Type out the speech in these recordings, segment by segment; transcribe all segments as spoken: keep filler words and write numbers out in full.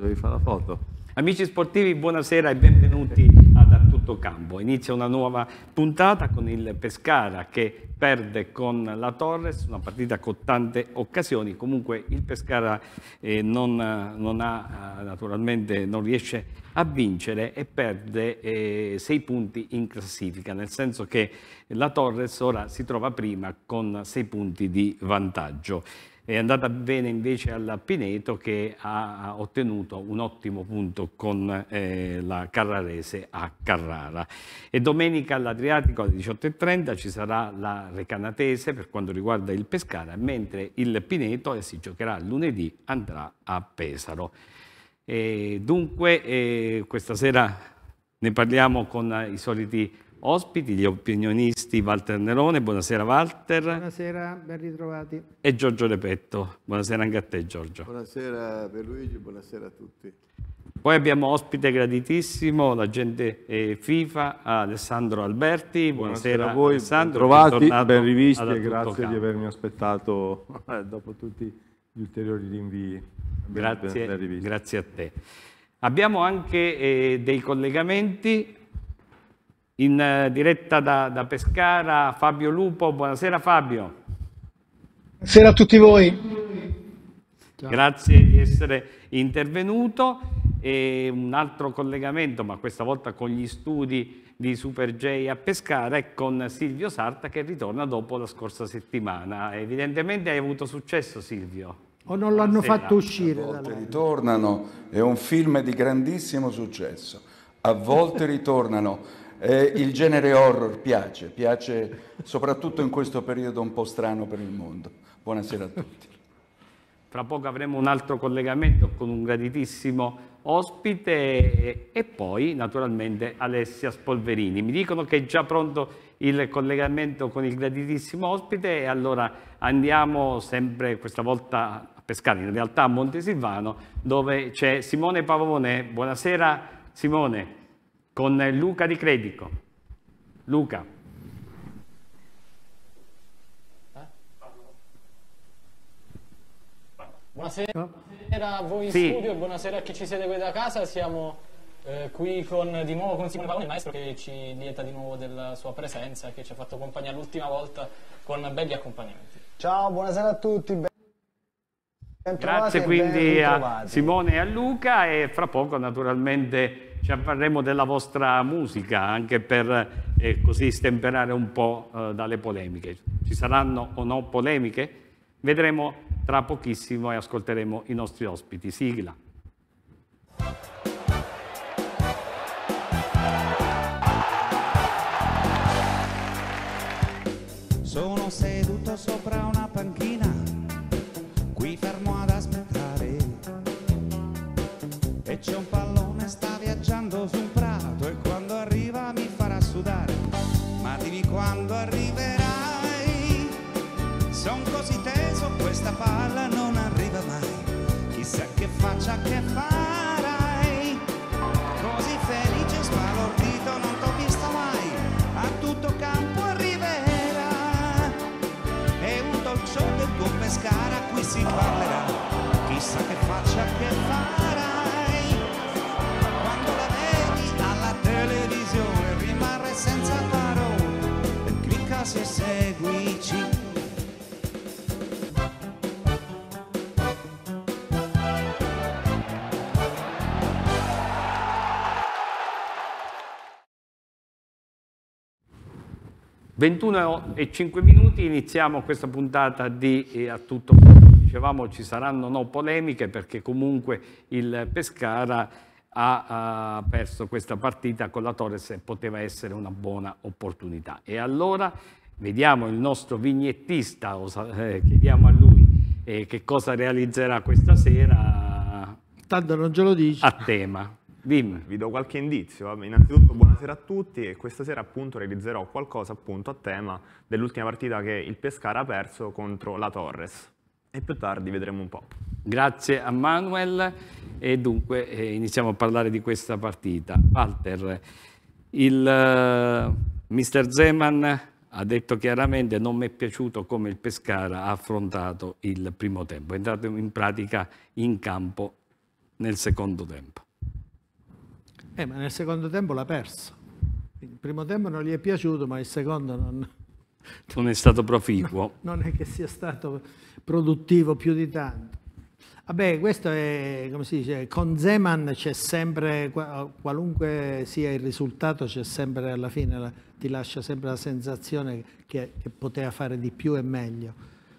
Devi fare la foto. Amici sportivi, buonasera e benvenuti ad A Tutto Campo. Inizia una nuova puntata con il Pescara che perde con la Torres, una partita con tante occasioni. Comunque il Pescara eh, non, non, ha, naturalmente, non riesce a vincere e perde eh, sei punti in classifica, nel senso che la Torres ora si trova prima con sei punti di vantaggio. È andata bene invece al Pineto che ha ottenuto un ottimo punto con eh, la Carrarese a Carrara. E domenica all'Adriatico alle diciotto e trenta ci sarà la Recanatese per quanto riguarda il Pescara, mentre il Pineto eh, si giocherà lunedì, andrà a Pesaro. E dunque eh, questa sera ne parliamo con i soliti ospiti, gli opinionisti Walter Nerone. Buonasera Walter. Buonasera, ben ritrovati. E Giorgio Repetto. Buonasera anche a te Giorgio. Buonasera Pierluigi, buonasera a tutti. Poi abbiamo ospite graditissimo, l'agente eh, FIFA Alessandro Alberti. Buonasera, buonasera a voi, Alessandro. Ben trovati, ben rivisti e grazie campo. di avermi aspettato eh, dopo tutti gli ulteriori rinvii. Ben, grazie, ben, ben grazie a te. Abbiamo anche eh, dei collegamenti. In diretta da, da Pescara, Fabio Lupo. Buonasera Fabio. Buonasera a tutti voi. Ciao. Grazie di essere intervenuto. E un altro collegamento, ma questa volta con gli studi di Super J a Pescara, è con Silvio Sarta che ritorna dopo la scorsa settimana. Evidentemente hai avuto successo Silvio. O non l'hanno fatto uscire? A volte ritornano, è un film di grandissimo successo. A volte ritornano. Eh, il genere horror piace, piace soprattutto in questo periodo un po' strano per il mondo. Buonasera a tutti. Fra poco avremo un altro collegamento con un graditissimo ospite e, e poi naturalmente Alessia Spolverini. Mi dicono che è già pronto il collegamento con il graditissimo ospite e allora andiamo sempre questa volta a Pescara, in realtà a Montesilvano, dove c'è Simone Pavone. Buonasera Simone. Con Luca Di Credico. Luca. Buonasera, buonasera a voi in sì. studio e buonasera a chi ci segue da casa. Siamo eh, qui con, di nuovo con Simone Pavone, il maestro che ci lieta di nuovo della sua presenza, che ci ha fatto compagnia l'ultima volta con belli accompagnamenti. Ciao, buonasera a tutti. Ben Grazie quindi a Simone e a Luca e fra poco naturalmente ci avvarremo della vostra musica anche per eh, così stemperare un po' eh, dalle polemiche. Ci saranno o no polemiche? Vedremo tra pochissimo e ascolteremo i nostri ospiti. Sigla. Sono seduto sopra una panchina, qui fermo ad aspettare, e c'è un pallone, sta viaggiando su un prato e quando arriva mi farà sudare, ma dimmi quando arriverai, son così teso, questa palla non arriva mai, chissà che faccia che farai, così felice sbalordito non t'ho vista mai, a tutto campo arriverà, è un talk show del tuo Pescara, qui si parlerà, chissà che faccia che farai, quando la vedi alla televisione rimarrai senza parole e clicca se seguici. ventuno e cinque minuti, iniziamo questa puntata di eh, A Tutto Campo. Dicevamo ci saranno no polemiche perché comunque il Pescara ha, ha perso questa partita con la Torres e poteva essere una buona opportunità. E allora vediamo il nostro vignettista, eh, chiediamo a lui eh, che cosa realizzerà questa sera. Tanto non ce lo dici. A tema. Dim. Vi do qualche indizio. Innanzitutto buonasera a tutti e questa sera appunto realizzerò qualcosa appunto a tema dell'ultima partita che il Pescara ha perso contro la Torres e più tardi vedremo un po'. Grazie a Manuel e dunque eh, iniziamo a parlare di questa partita. Walter, il uh, mister Zeman ha detto chiaramente non mi è piaciuto come il Pescara ha affrontato il primo tempo, è entrato in pratica in campo nel secondo tempo. Eh, ma nel secondo tempo l'ha perso. Il primo tempo non gli è piaciuto, ma il secondo non, Non è stato proficuo. no, non è che sia stato produttivo più di tanto. Vabbè, questo è, come si dice, con Zeman c'è sempre, qualunque sia il risultato, c'è sempre alla fine, la, ti lascia sempre la sensazione che, che poteva fare di più e meglio.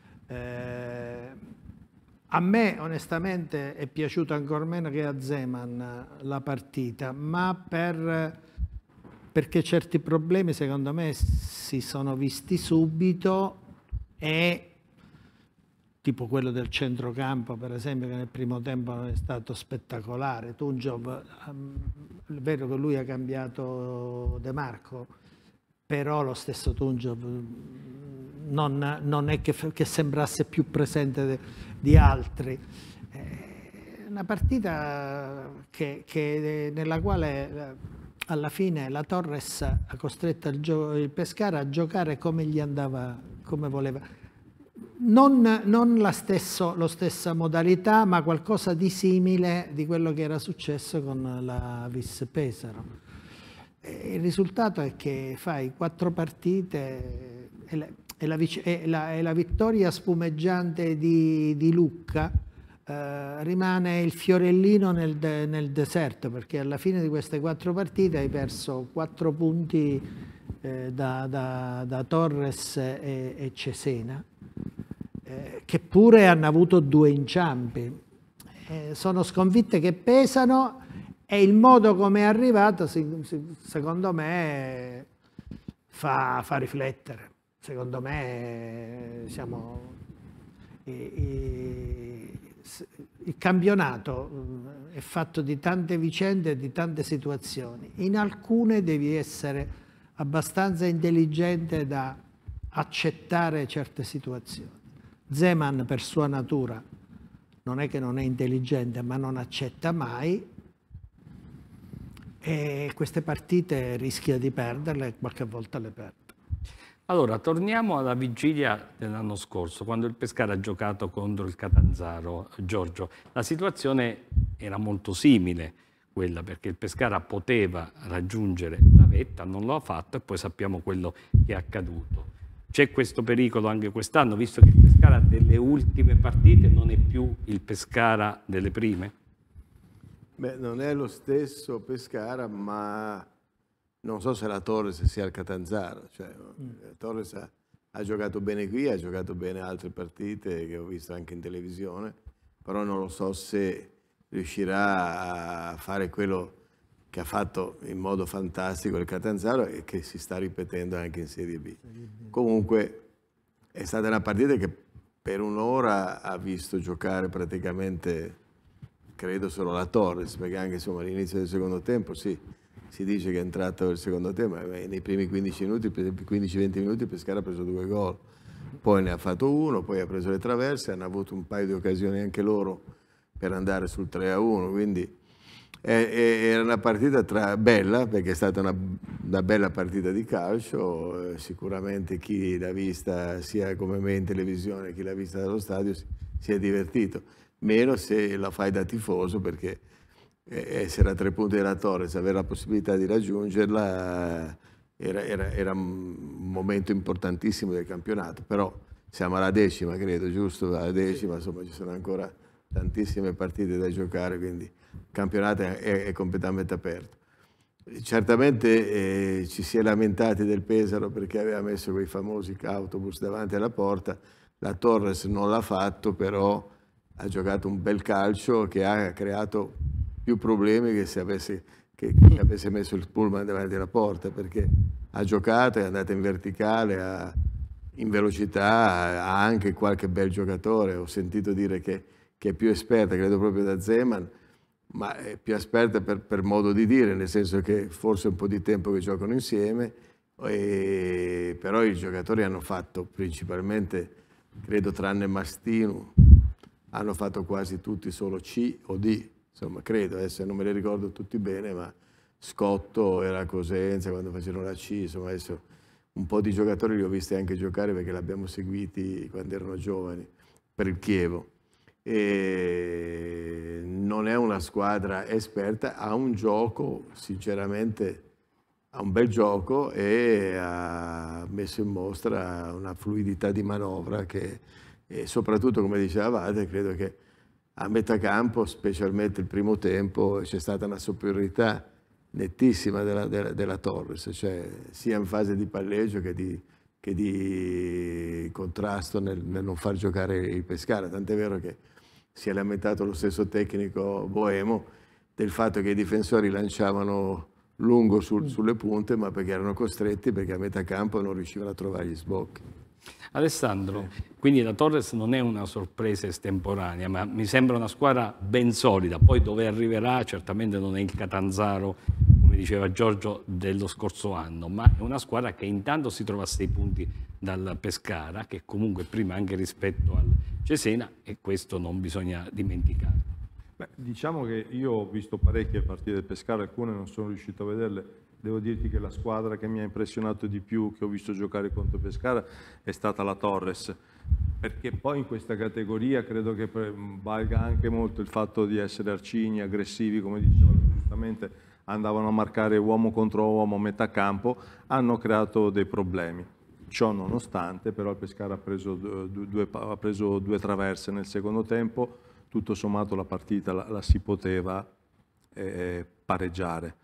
Eh, a me onestamente è piaciuto ancora meno che a Zeman la partita, ma per, perché certi problemi secondo me si sono visti subito, e tipo quello del centrocampo, per esempio, che nel primo tempo è stato spettacolare. Tunjov, è vero che lui ha cambiato De Marco, però lo stesso Tunjov non, non è che, che sembrasse più presente de, di altri. È una partita che, che, nella quale alla fine la Torres ha costretto il, il Pescara a giocare come gli andava, come voleva. Non, non la stesso, lo stessa modalità, ma qualcosa di simile di quello che era successo con la Vis Pesaro. E il risultato è che fai quattro partite e la, e la, e la, e la vittoria spumeggiante di, di Lucca eh, rimane il fiorellino nel, de, nel deserto, perché alla fine di queste quattro partite hai perso quattro punti eh, da, da, da Torres e, e Cesena, che pure hanno avuto due inciampi. Eh, sono sconfitte che pesano, e il modo come è arrivato, secondo me, fa, fa riflettere. Secondo me siamo, i, i, il campionato è fatto di tante vicende e di tante situazioni. In alcune devi essere abbastanza intelligente da accettare certe situazioni. Zeman per sua natura non è che non è intelligente, ma non accetta mai, e queste partite rischia di perderle e qualche volta le perde. Allora, torniamo alla vigilia dell'anno scorso, quando il Pescara ha giocato contro il Catanzaro. Giorgio, la situazione era molto simile, quella, perché il Pescara poteva raggiungere la vetta, non lo ha fatto, e poi sappiamo quello che è accaduto. C'è questo pericolo anche quest'anno, visto che il Pescara delle ultime partite non è più il Pescara delle prime? Beh, non è lo stesso Pescara, ma non so se la Torres sia il Catanzaro. Cioè, mm. la Torres ha, ha giocato bene qui, ha giocato bene altre partite che ho visto anche in televisione, però non lo so se riuscirà a fare quello che ha fatto in modo fantastico il Catanzaro e che si sta ripetendo anche in Serie B. Comunque è stata una partita che per un'ora ha visto giocare praticamente, credo, solo la Torres, perché anche all'inizio del secondo tempo, sì, si dice che è entrato il secondo tempo, ma nei primi quindici minuti, quindici venti minuti il Pescara ha preso due gol, poi ne ha fatto uno, poi ha preso le traverse, hanno avuto un paio di occasioni anche loro per andare sul tre a uno, quindi era una partita tra, bella, perché è stata una, una bella partita di calcio. Sicuramente chi l'ha vista sia come me in televisione, chi l'ha vista dallo stadio si, si è divertito, meno se la fai da tifoso, perché essere a tre punti della Torres, avere la possibilità di raggiungerla era, era, era un momento importantissimo del campionato. Però siamo alla decima, credo, giusto? Alla decima, insomma ci sono ancora tantissime partite da giocare, quindi il campionato è, è completamente aperto. Certamente eh, ci si è lamentati del Pesaro perché aveva messo quei famosi autobus davanti alla porta. La Torres non l'ha fatto, però ha giocato un bel calcio che ha creato più problemi che se avesse, che, che avesse messo il pullman davanti alla porta, perché ha giocato, è andata in verticale, ha, in velocità, ha anche qualche bel giocatore. Ho sentito dire che, che è più esperta, credo proprio da Zeman, ma è più esperta per, per modo di dire, nel senso che forse è un po' di tempo che giocano insieme, e, però i giocatori hanno fatto principalmente, credo tranne Mastinu, hanno fatto quasi tutti solo C o D, insomma credo, adesso non me li ricordo tutti bene, ma Scotto era a Cosenza quando facevano la C, insomma adesso un po' di giocatori li ho visti anche giocare perché li abbiamo seguiti quando erano giovani per il Chievo. e non è una squadra esperta, ha un gioco, sinceramente ha un bel gioco e ha messo in mostra una fluidità di manovra che, e soprattutto, come dicevate, credo che a metà campo, specialmente il primo tempo, c'è stata una superiorità nettissima della, della, della Torres, cioè sia in fase di palleggio che di, che di contrasto nel, nel non far giocare il Pescara, tant'è vero che si è lamentato lo stesso tecnico Boemo del fatto che i difensori lanciavano lungo sul, sulle punte, ma perché erano costretti, perché a metà campo non riuscivano a trovare gli sbocchi. Alessandro, quindi la Torres non è una sorpresa estemporanea, ma mi sembra una squadra ben solida. Poi dove arriverà certamente non è il Catanzaro, come diceva Giorgio, dello scorso anno, ma è una squadra che intanto si trova a sei punti dal Pescara, che comunque prima anche rispetto al Cesena, e questo non bisogna dimenticare. Beh, diciamo che io ho visto parecchie partite del Pescara, alcune non sono riuscito a vederle. Devo dirti che la squadra che mi ha impressionato di più, che ho visto giocare contro Pescara, è stata la Torres, perché poi in questa categoria credo che valga anche molto il fatto di essere arcigni, aggressivi, come dicevano giustamente, andavano a marcare uomo contro uomo a metà campo, hanno creato dei problemi. Ciò nonostante, però il Pescara ha preso due, ha preso due traverse nel secondo tempo, tutto sommato la partita la, la si poteva eh, pareggiare.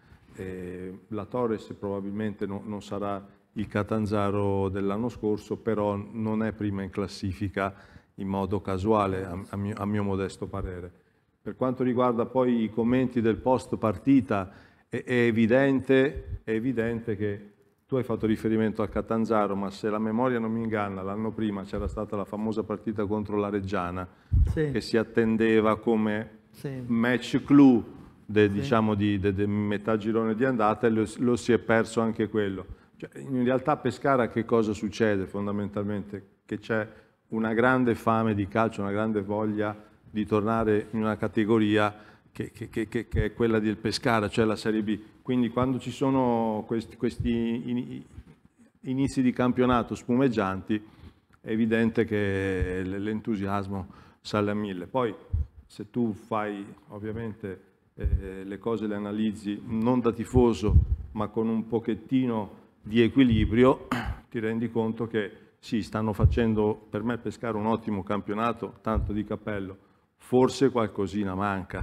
Eh, la Torres probabilmente no, non sarà il Catanzaro dell'anno scorso, però non è prima in classifica in modo casuale, a, a, mio, a mio modesto parere. Per quanto riguarda poi i commenti del post partita, è, è, evidente, è evidente che tu hai fatto riferimento al Catanzaro, ma se la memoria non mi inganna, l'anno prima c'era stata la famosa partita contro la Reggiana, sì, che si attendeva come sì. match clou de, sì. diciamo di, de, de metà girone di andata, e lo, lo si è perso anche quello. Cioè, in realtà a Pescara che cosa succede fondamentalmente? Che c'è una grande fame di calcio, una grande voglia di tornare in una categoria che, che, che, che è quella del Pescara, cioè la Serie B. Quindi quando ci sono questi, questi inizi di campionato spumeggianti è evidente che l'entusiasmo sale a mille. Poi se tu fai ovviamente eh, le cose, le analizzi non da tifoso ma con un pochettino di equilibrio, ti rendi conto che sì, stanno facendo per me Pescara un ottimo campionato, tanto di cappello, forse qualcosina manca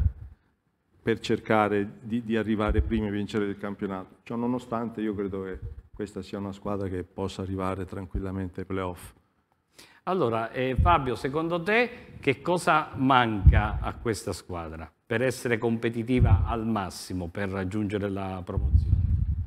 per cercare di, di arrivare prima e vincere il campionato. Ciò nonostante io credo che questa sia una squadra che possa arrivare tranquillamente ai playoff. Allora, eh, Fabio, secondo te che cosa manca a questa squadra per essere competitiva al massimo, per raggiungere la promozione?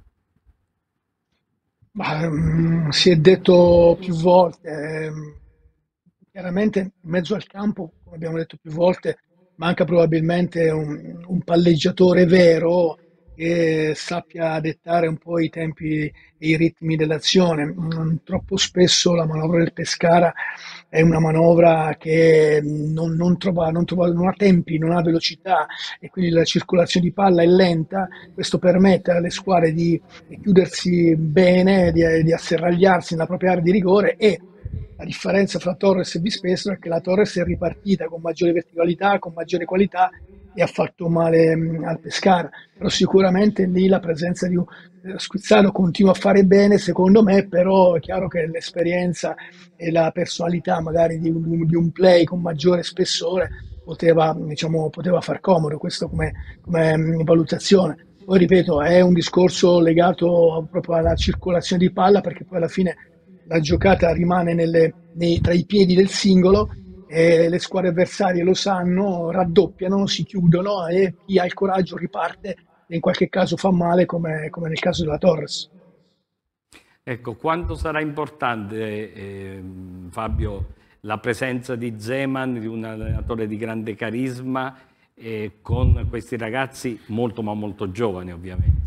Ma, um, si è detto più volte, um, chiaramente in mezzo al campo, come abbiamo detto più volte, manca probabilmente un, un palleggiatore vero che sappia dettare un po' i tempi e i ritmi dell'azione. Mm, troppo spesso la manovra del Pescara è una manovra che non, non, trova, non, trova, non ha tempi, non ha velocità, e quindi la circolazione di palla è lenta. Questo permette alle squadre di, di chiudersi bene, di, di asserragliarsi nella propria area di rigore, e la differenza fra Torres e Vispesaro è che la Torres è ripartita con maggiore verticalità, con maggiore qualità, e ha fatto male mh, al Pescara. Però sicuramente lì la presenza di un eh, Squizzano continua a fare bene, secondo me, però è chiaro che l'esperienza e la personalità magari di un, di un play con maggiore spessore poteva, diciamo, poteva far comodo, questo come, come mh, valutazione. Poi ripeto, è un discorso legato proprio alla circolazione di palla, perché poi alla fine la giocata rimane nelle, nei, tra i piedi del singolo, e le squadre avversarie lo sanno, raddoppiano, si chiudono, e chi ha il coraggio riparte e in qualche caso fa male, come, come nel caso della Torres. Ecco, quanto sarà importante, eh, Fabio, la presenza di Zeman, di un allenatore di grande carisma, eh, con questi ragazzi molto ma molto giovani ovviamente?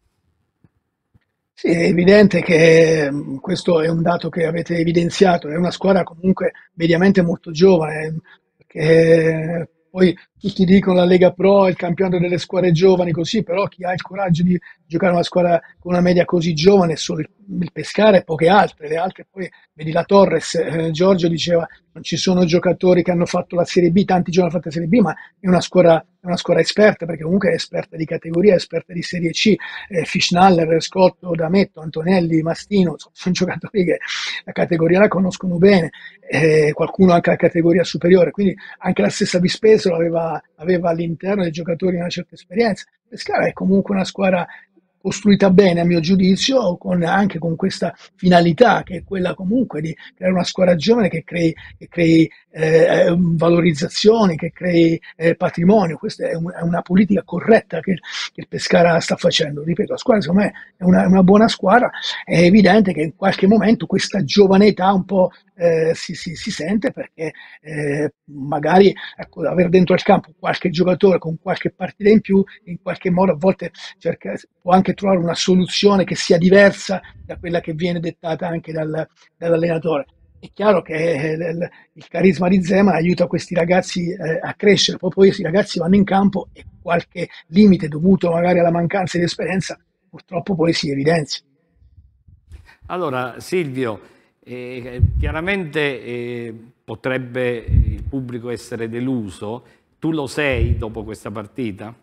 Sì, è evidente che questo è un dato che avete evidenziato, è una squadra comunque mediamente molto giovane, perché poi tutti dicono la Lega Pro è il campionato delle squadre giovani, così, però chi ha il coraggio di giocare una squadra con una media così giovane è solo il, il Pescara e poche altre, le altre poi, vedi la Torres, eh, Giorgio diceva non ci sono giocatori che hanno fatto la Serie B, tanti giovani hanno fatto la Serie B, ma è una squadra, è una squadra esperta, perché comunque è esperta di categoria, è esperta di Serie C, eh, Fischnaller, Scotto, D'Ametto, Antonelli, Mastino, sono, sono giocatori che la categoria la conoscono bene, eh, qualcuno anche la categoria superiore, quindi anche la stessa Vispesolo aveva, aveva all'interno dei giocatori una certa esperienza. Pescara è comunque una squadra costruita bene a mio giudizio, con, anche con questa finalità che è quella comunque di creare una squadra giovane che crei, che crei eh, valorizzazioni, che crei eh, patrimonio. Questa è, un, è una politica corretta che, che il Pescara sta facendo. Ripeto, la squadra secondo me è una, una buona squadra, è evidente che in qualche momento questa giovane età un po' eh, si, si, si sente, perché eh, magari ecco, aver dentro al campo qualche giocatore con qualche partita in più in qualche modo a volte cerca, può anche trovare una soluzione che sia diversa da quella che viene dettata anche dal, dall'allenatore. È chiaro che il, il carisma di Zeman aiuta questi ragazzi eh, a crescere, poi, poi questi ragazzi vanno in campo e qualche limite dovuto magari alla mancanza di esperienza purtroppo poi si evidenzia. Allora Silvio, eh, chiaramente eh, potrebbe il pubblico essere deluso, tu lo sei dopo questa partita?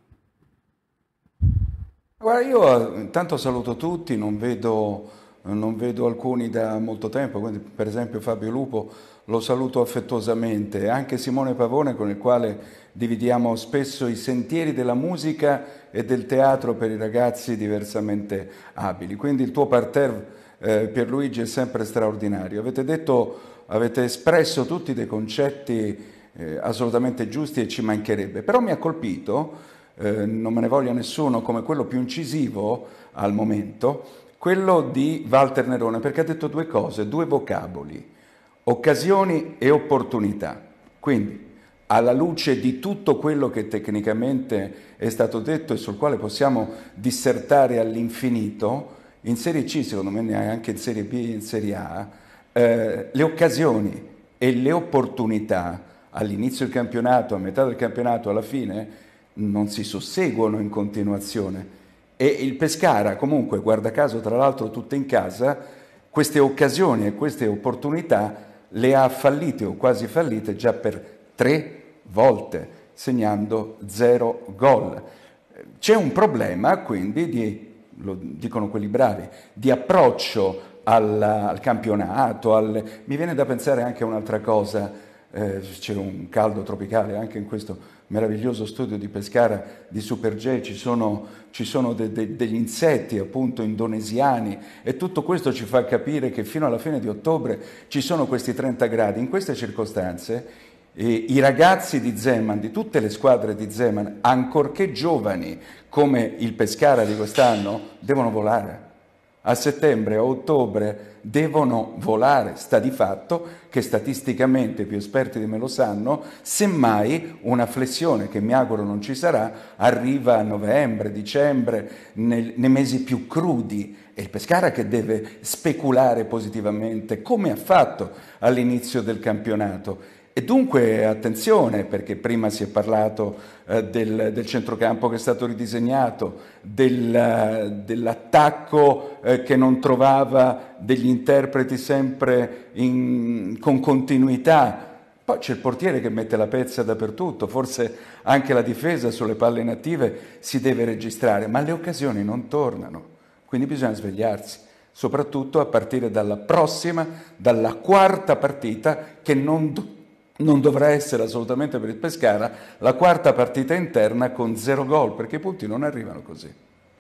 Guarda, io intanto saluto tutti, non vedo, non vedo alcuni da molto tempo, quindi per esempio Fabio Lupo lo saluto affettuosamente, e anche Simone Pavone, con il quale dividiamo spesso i sentieri della musica e del teatro per i ragazzi diversamente abili. Quindi il tuo parterre, eh, Pierluigi, è sempre straordinario. Avete detto, avete espresso tutti dei concetti eh, assolutamente giusti e ci mancherebbe, però mi ha colpito, Eh, non me ne voglia nessuno, come quello più incisivo al momento, quello di Walter Nerone, perché ha detto due cose, due vocaboli, occasioni e opportunità. Quindi, alla luce di tutto quello che tecnicamente è stato detto e sul quale possiamo dissertare all'infinito, in Serie C, secondo me anche in Serie B e in Serie A, eh, le occasioni e le opportunità all'inizio del campionato, a metà del campionato, alla fine, non si susseguono in continuazione, e il Pescara comunque, guarda caso tra l'altro tutte in casa, queste occasioni e queste opportunità le ha fallite o quasi fallite già per tre volte, segnando zero gol. C'è un problema quindi di, lo dicono quelli bravi, di approccio al, al campionato, al... mi viene da pensare anche a un'altra cosa, eh, c'è un caldo tropicale anche in questo meraviglioso studio di Pescara di Super J, ci sono, ci sono de, de, degli insetti appunto indonesiani, e tutto questo ci fa capire che fino alla fine di ottobre ci sono questi trenta gradi. In queste circostanze eh, i ragazzi di Zeman, di tutte le squadre di Zeman, ancorché giovani come il Pescara di quest'anno, devono volare. A settembre, a ottobre devono volare. Sta di fatto che statisticamente, i più esperti di me lo sanno, semmai una flessione, che mi auguro non ci sarà, arriva a novembre, dicembre, nel, nei mesi più crudi. È il Pescara che deve speculare positivamente, come ha fatto all'inizio del campionato. E dunque attenzione, perché prima si è parlato eh, del, del centrocampo che è stato ridisegnato, del, dell'attacco eh, che non trovava degli interpreti sempre in, con continuità. Poi c'è il portiere che mette la pezza dappertutto, forse anche la difesa sulle palle inattive si deve registrare, ma le occasioni non tornano, quindi bisogna svegliarsi, soprattutto a partire dalla prossima, dalla quarta partita, che non Non dovrà essere assolutamente per il Pescara la quarta partita interna con zero gol, perché i punti non arrivano così.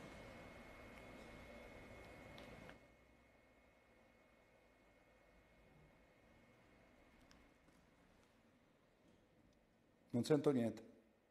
Non sento niente.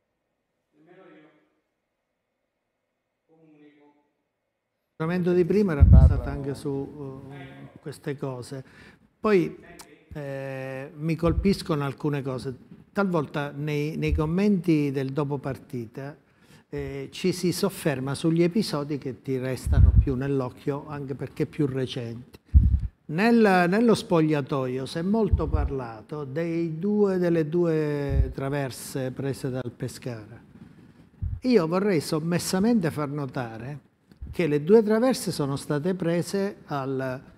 Il ragionamento di prima era basato anche su uh, queste cose. Poi Eh, mi colpiscono alcune cose. Talvolta nei, nei commenti del dopo partita eh, ci si sofferma sugli episodi che ti restano più nell'occhio, anche perché più recenti. Nel, nello spogliatoio si è molto parlato dei due, delle due traverse prese dal Pescara. Io vorrei sommessamente far notare che le due traverse sono state prese al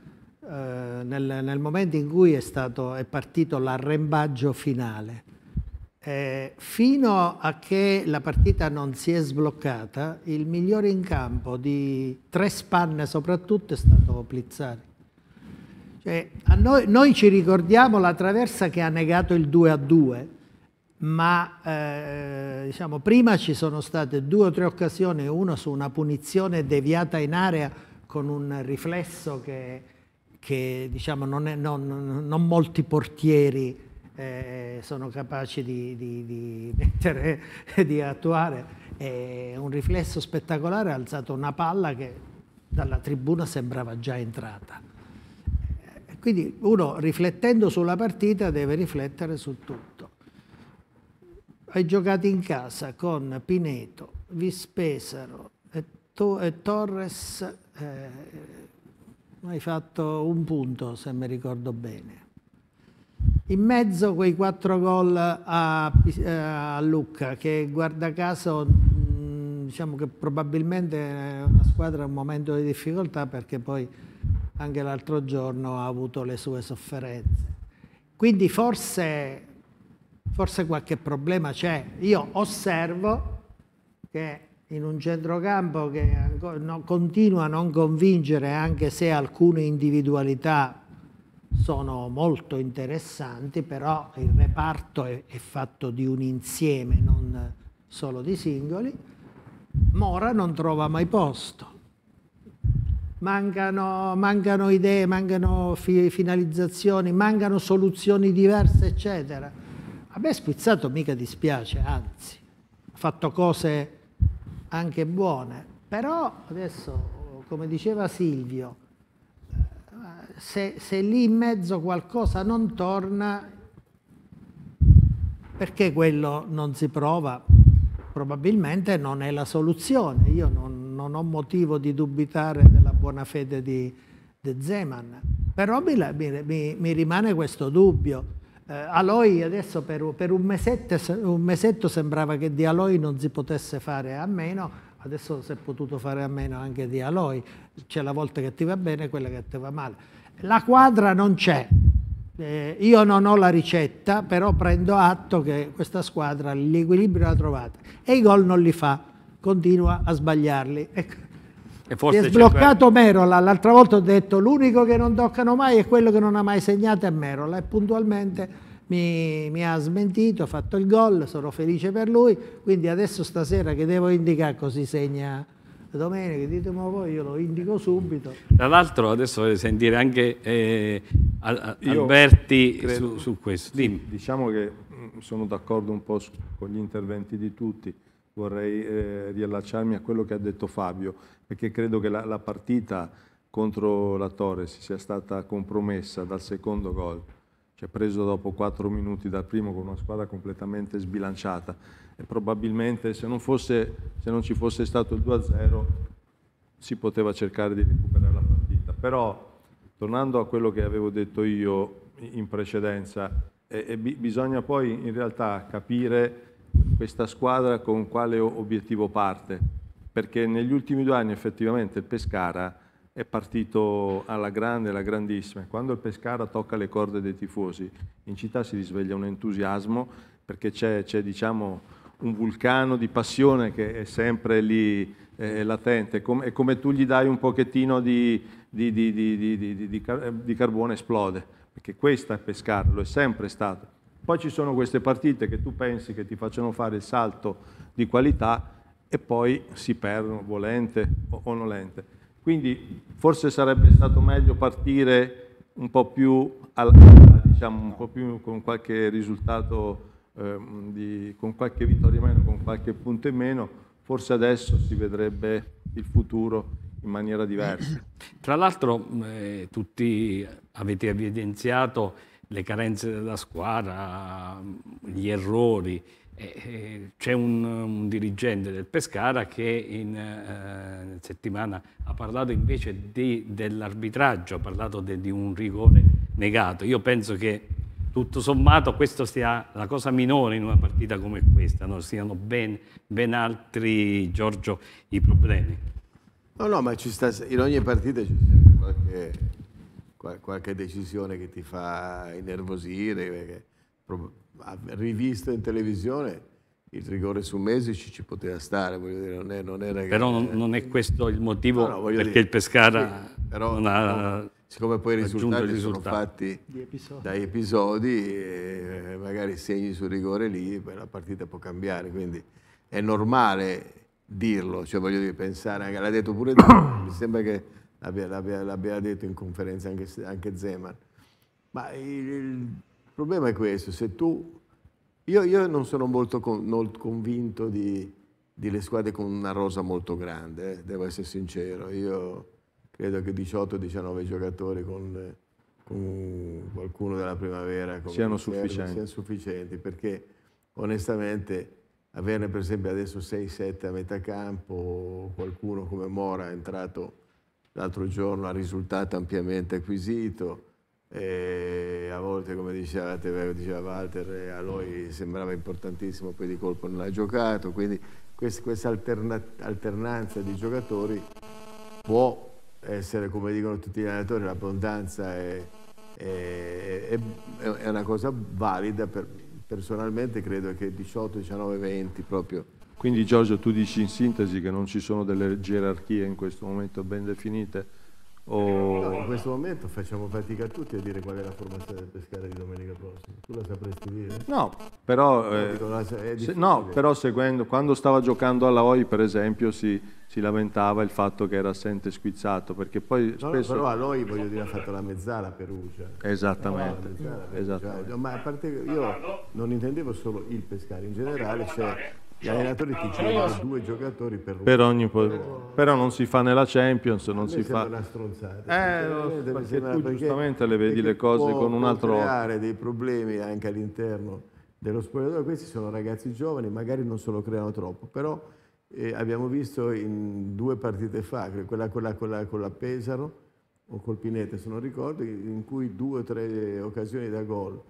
eh, nel, nel momento in cui è, stato, è partito l'arrembaggio finale. Eh, fino a che la partita non si è sbloccata, il migliore in campo di tre spanne soprattutto è stato Plizzari. Cioè, a noi, noi ci ricordiamo la traversa che ha negato il due a due, ma eh, diciamo, prima ci sono state due o tre occasioni, una su una punizione deviata in area con un riflesso che, che diciamo, non, è, non, non molti portieri Eh, sono capaci di, di, di mettere, di attuare. Eh, un riflesso spettacolare, ha alzato una palla che dalla tribuna sembrava già entrata. Eh, quindi uno, riflettendo sulla partita, deve riflettere su tutto. Hai giocato in casa con Pineto, Vispesaro e, to e Torres, eh, hai fatto un punto se mi ricordo bene. In mezzo quei quattro gol a, a Lucca, che guarda caso mh, diciamo che probabilmente è una squadra in un momento di difficoltà, perché poi anche l'altro giorno ha avuto le sue sofferenze. Quindi forse, forse qualche problema c'è. Io osservo che in un centrocampo che no, continua a non convincere, anche se alcune individualità sono molto interessanti, però il reparto è, è fatto di un insieme, non solo di singoli. Mora non trova mai posto, mancano, mancano idee, mancano fi, finalizzazioni, mancano soluzioni diverse, eccetera. A me Spizzato mica dispiace, anzi, ha fatto cose anche buone, però adesso, come diceva Silvio, Se, se lì in mezzo qualcosa non torna, perché quello non si prova? Probabilmente non è la soluzione. Io non, non ho motivo di dubitare della buona fede di, di Zeman, però mi, mi, mi rimane questo dubbio. Eh, Aloi adesso per, per un, mesetto, un mesetto sembrava che di Aloi non si potesse fare a meno. Adesso si è potuto fare a meno anche di Aloi. C'è la volta che ti va bene e quella che ti va male. La quadra non c'è. Eh, io non ho la ricetta, però prendo atto che questa squadra l'equilibrio l'ha trovato e i gol non li fa, continua a sbagliarli. Ecco. E forse si è sbloccato Merola. L'altra volta ho detto l'unico che non toccano mai è quello che non ha mai segnato è Merola, e puntualmente mi, mi ha smentito, ha fatto il gol, sono felice per lui, quindi adesso stasera che devo indicare così segna Domenica, ditemi voi, io lo indico subito. Tra l'altro adesso voglio sentire anche eh, Alberti credo, su, su questo. Sì, diciamo che sono d'accordo un po' su, con gli interventi di tutti, vorrei eh, riallacciarmi a quello che ha detto Fabio, perché credo che la, la partita contro la Torres sia stata compromessa dal secondo gol, cioè preso dopo quattro minuti dal primo con una squadra completamente sbilanciata. E probabilmente se non, fosse, se non ci fosse stato il due a zero si poteva cercare di recuperare la partita. Però, tornando a quello che avevo detto io in precedenza, eh, eh, bisogna poi in realtà capire questa squadra con quale obiettivo parte, perché negli ultimi due anni effettivamente il Pescara è partito alla grande, alla grandissima. Quando il Pescara tocca le corde dei tifosi, in città si risveglia un entusiasmo, perché c'è, c'è diciamo, un vulcano di passione che è sempre lì eh, latente. È come, è come tu gli dai un pochettino di, di, di, di, di, di, di, di carbone, esplode, perché questa è Pescara, lo è sempre stato. Poi ci sono queste partite che tu pensi che ti facciano fare il salto di qualità e poi si perdono, volente o, o nolente. Quindi forse sarebbe stato meglio partire un po' più, alla, diciamo, un po' più con qualche risultato, eh, di, con qualche vittoria in meno, con qualche punto in meno. Forse adesso si vedrebbe il futuro in maniera diversa. Tra l'altro eh, tutti avete evidenziato le carenze della squadra, gli errori. Eh, c'è un, un dirigente del Pescara che in eh, settimana ha parlato invece dell'arbitraggio, ha parlato de, di un rigore negato. Io penso che tutto sommato questo sia la cosa minore in una partita come questa, no? Siano ben, ben altri, Giorgio, i problemi. No, no, ma ci sta, in ogni partita c'è sempre qualche, qual- qualche decisione che ti fa innervosire, perché pro- ha rivisto in televisione il rigore su Mesic ci poteva stare, voglio dire, non, è, non era che... Però non, non è questo il motivo No, no, voglio perché dire, il Pescara sì, però, non ha no, siccome poi i raggiunto risultati il sono risultato. fatti Di episodi. dai episodi, e magari segni sul rigore lì, poi la partita può cambiare, quindi è normale dirlo, cioè voglio dire, pensare, anche, l'ha detto pure Zeman, mi sembra che l'abbia, l'abbia- l'abbia detto in conferenza anche, anche Zeman, ma il, il problema è questo, se tu, io, io non sono molto con- non convinto di, di le squadre con una rosa molto grande, eh, devo essere sincero, io credo che diciotto diciannove giocatori con, con qualcuno della primavera come Siano riserva sufficienti. siano sufficienti, perché onestamente averne per esempio adesso sei sette a metà campo, qualcuno come Mora è entrato l'altro giorno, ha risultato ampiamente acquisito, e a volte come diceva, diceva Walter, a lui sembrava importantissimo, poi di colpo non ha giocato, quindi quest- questa alterna- alternanza di giocatori può essere, come dicono tutti gli allenatori, l'abbondanza è, è, è, è una cosa valida, per, personalmente credo che diciotto, diciannove, venti proprio. Quindi Giorgio, tu dici in sintesi che non ci sono delle gerarchie in questo momento ben definite? O... No, in questo momento facciamo fatica tutti a dire qual è la formazione del Pescara di domenica prossima. Tu la sapresti dire? No, però, No, eh, dico, la- è se- difficile. no, però seguendo, quando stava giocando alla O I per esempio si, si lamentava il fatto che era assente Squizzato, perché poi No, no, spesso... però a noi, voglio dire, ha fatto la mezzala a Perugia. Esattamente, La mezzala a Perugia. esattamente. Ma a parte che io non intendevo solo il Pescara, in generale, cioè gli allenatori ti chiedono due giocatori per Per ogni po- però non si fa nella Champions, non A me si sembra fa... una stronzata. Eh, lo- sinceramente, mi perché sembra- tu perché- giustamente le vedi perché le cose può- con un può altro occhio. creare dei problemi anche all'interno dello spogliatoio. Questi sono ragazzi giovani, magari non se lo creano troppo, però eh, abbiamo visto in due partite fa, quella, quella, quella con la Pesaro o col Pinete, se non ricordo, in cui due o tre occasioni da gol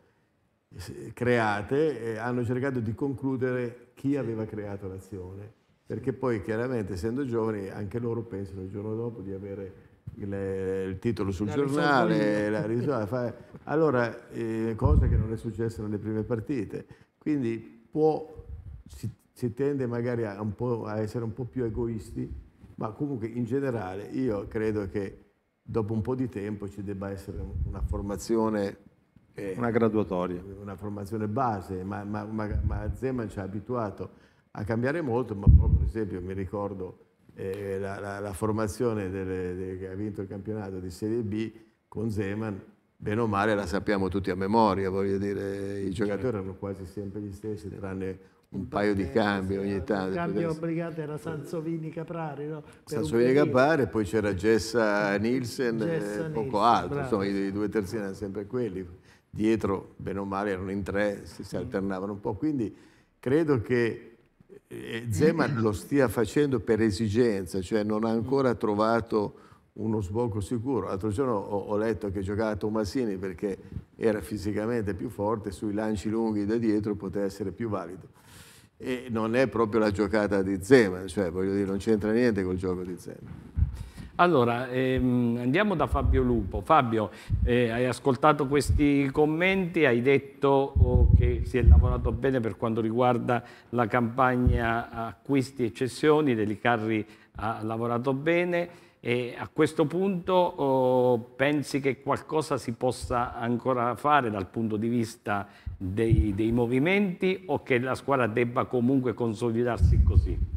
create, eh, hanno cercato di concludere chi aveva creato l'azione, perché poi chiaramente essendo giovani anche loro pensano il giorno dopo di avere il, il titolo sul La giornale, risolvo la risolva, fa- allora eh, cosa che non è successa nelle prime partite, quindi può, si, si tende magari a, un po', a essere un po' più egoisti, ma comunque in generale io credo che dopo un po' di tempo ci debba essere una formazione eh, Una graduatoria. una formazione base, ma, ma, ma, ma Zeman ci ha abituato a cambiare molto, ma proprio per esempio mi ricordo eh, la, la, la formazione delle, de- che ha vinto il campionato di Serie B con Zeman, bene o male la sappiamo tutti a memoria, voglio dire, i giocatori erano quasi sempre gli stessi, tranne un paio di cambi ogni tanto. Il cambio Potesse- obbligato era Sansovini Caprari, no? Per un Sansovini periodo. Campare, poi c'era Gessa Nielsen Gessa e poco Nielsen, altro, bravo. insomma i, i due terzini erano sempre quelli, dietro bene o male erano in tre, si, si alternavano un po', quindi credo che eh, Zeman lo stia facendo per esigenza, cioè non ha ancora trovato uno sbocco sicuro. L'altro giorno ho, ho letto che giocava Tomasini perché era fisicamente più forte, sui lanci lunghi da dietro poteva essere più valido. E non è proprio la giocata di Zeman, cioè voglio dire, non c'entra niente col gioco di Zeman. Allora, ehm, andiamo da Fabio Lupo. Fabio, eh, hai ascoltato questi commenti, hai detto oh, che si è lavorato bene per quanto riguarda la campagna acquisti e cessioni, Deli Carri ha lavorato bene e a questo punto oh, pensi che qualcosa si possa ancora fare dal punto di vista dei, dei movimenti o che la squadra debba comunque consolidarsi così?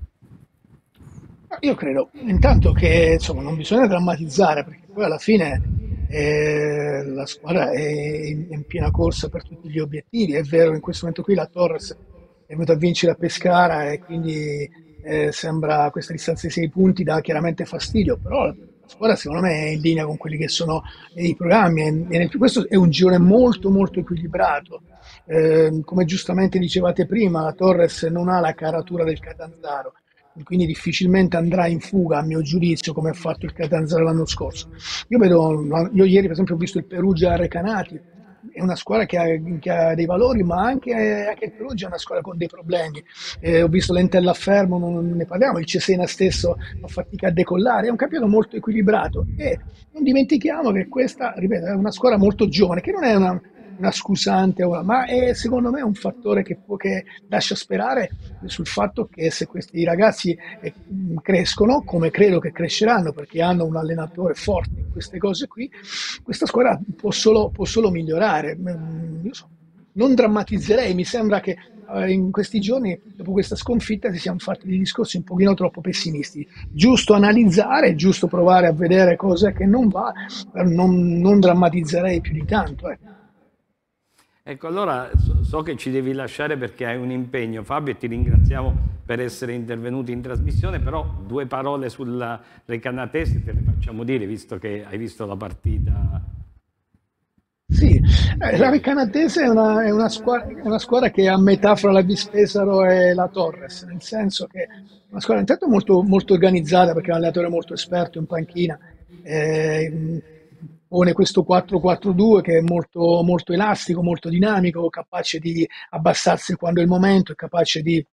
Io credo intanto che insomma, non bisogna drammatizzare perché poi alla fine eh, la squadra è in, in piena corsa per tutti gli obiettivi. È vero, in questo momento qui la Torres è venuta a vincere a Pescara e quindi eh, sembra questa distanza di sei punti dà chiaramente fastidio, però la squadra secondo me è in linea con quelli che sono i programmi e, e nel- questo è un girone molto molto equilibrato. Eh, come giustamente dicevate prima, la Torres non ha la caratura del Catanzaro, quindi difficilmente andrà in fuga a mio giudizio come ha fatto il Catanzaro l'anno scorso. Io vedo, io ieri per esempio ho visto il Perugia Recanati, è una squadra che ha, che ha dei valori, ma anche, anche il Perugia è una squadra con dei problemi. Eh, ho visto l'Entella a Fermo, non ne parliamo, il Cesena stesso fa fatica a decollare, è un campionato molto equilibrato e non dimentichiamo che questa, ripeto, è una squadra molto giovane, che non è una, una scusante, ma è secondo me un fattore che, può, che lascia sperare sul fatto che se questi ragazzi eh, crescono, come credo che cresceranno perché hanno un allenatore forte in queste cose qui, questa squadra può solo, può solo migliorare. Io so, non drammatizzerei, mi sembra che eh, in questi giorni, dopo questa sconfitta, si siano fatti dei discorsi un pochino troppo pessimisti. Giusto analizzare, giusto provare a vedere cose che non va, non, non drammatizzerei più di tanto. Eh. Ecco, allora so, so che ci devi lasciare perché hai un impegno, Fabio, e ti ringraziamo per essere intervenuti in trasmissione, però due parole sulla Recanatese te le facciamo dire, visto che hai visto la partita. Sì, eh, la Recanatese è una, è, una squadra, è una squadra che è a metà fra la Vispesaro e la Torres, nel senso che è una squadra intanto molto, molto organizzata perché è un allenatore molto esperto in panchina, eh, pone questo quattro quattro due che è molto, molto elastico, molto dinamico, capace di abbassarsi quando è il momento, è capace di,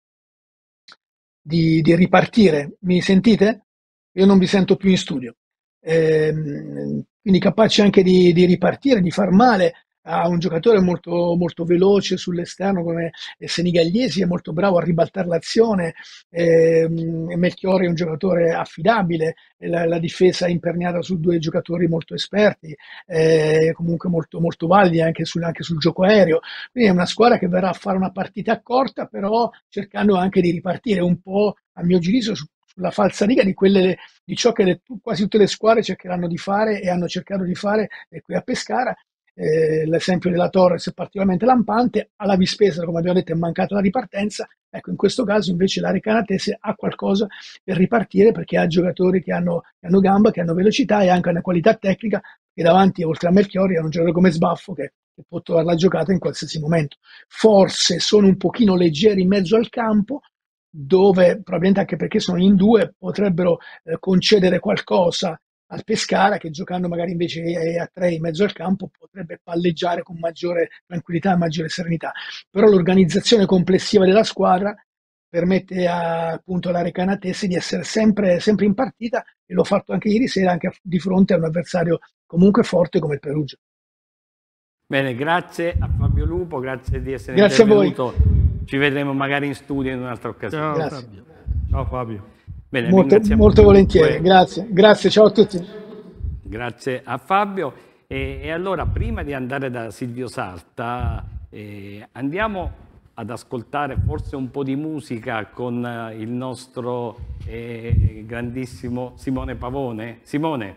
di, di ripartire. Mi sentite? Io non vi sento più in studio. Eh, quindi capace anche di, di ripartire, di far male. Ha un giocatore molto, molto veloce sull'esterno come Senigalliesi, è molto bravo a ribaltare l'azione, eh, Melchiorri è un giocatore affidabile, la, la difesa è imperniata su due giocatori molto esperti, eh, comunque molto, molto validi anche sul, anche sul gioco aereo, quindi è una squadra che verrà a fare una partita corta però cercando anche di ripartire un po', a mio giudizio, su, sulla falsariga di, quelle, di ciò che le, quasi tutte le squadre cercheranno di fare e hanno cercato di fare eh, qui a Pescara. Eh, l'esempio della Torres è particolarmente lampante, alla Vispesaro, come abbiamo detto, è mancata la ripartenza. Ecco, in questo caso invece la Recanatese ha qualcosa per ripartire perché ha giocatori che hanno, che hanno gamba, che hanno velocità e anche una qualità tecnica, e davanti, oltre a Melchiorri, hanno un giocatore come Sbaffo che, che può trovare la giocata in qualsiasi momento. Forse sono un pochino leggeri in mezzo al campo, dove probabilmente anche perché sono in due potrebbero eh, concedere qualcosa al Pescara, che giocando magari invece a tre in mezzo al campo potrebbe palleggiare con maggiore tranquillità e maggiore serenità. Però l'organizzazione complessiva della squadra permette a, appunto alla Recanatese di essere sempre, sempre in partita, e l'ho fatto anche ieri sera, anche di fronte a un avversario comunque forte come il Perugia. Bene, grazie a Fabio Lupo, grazie di essere grazie intervenuto. A voi. Ci vedremo magari in studio in un'altra occasione. Ciao grazie. Fabio. Ciao Fabio. Bene, molto, molto volentieri, grazie. Grazie, ciao a tutti. Grazie a Fabio. E, e allora, prima di andare da Silvio Sarta, eh, andiamo ad ascoltare forse un po' di musica con eh, il nostro eh, grandissimo Simone Pavone. Simone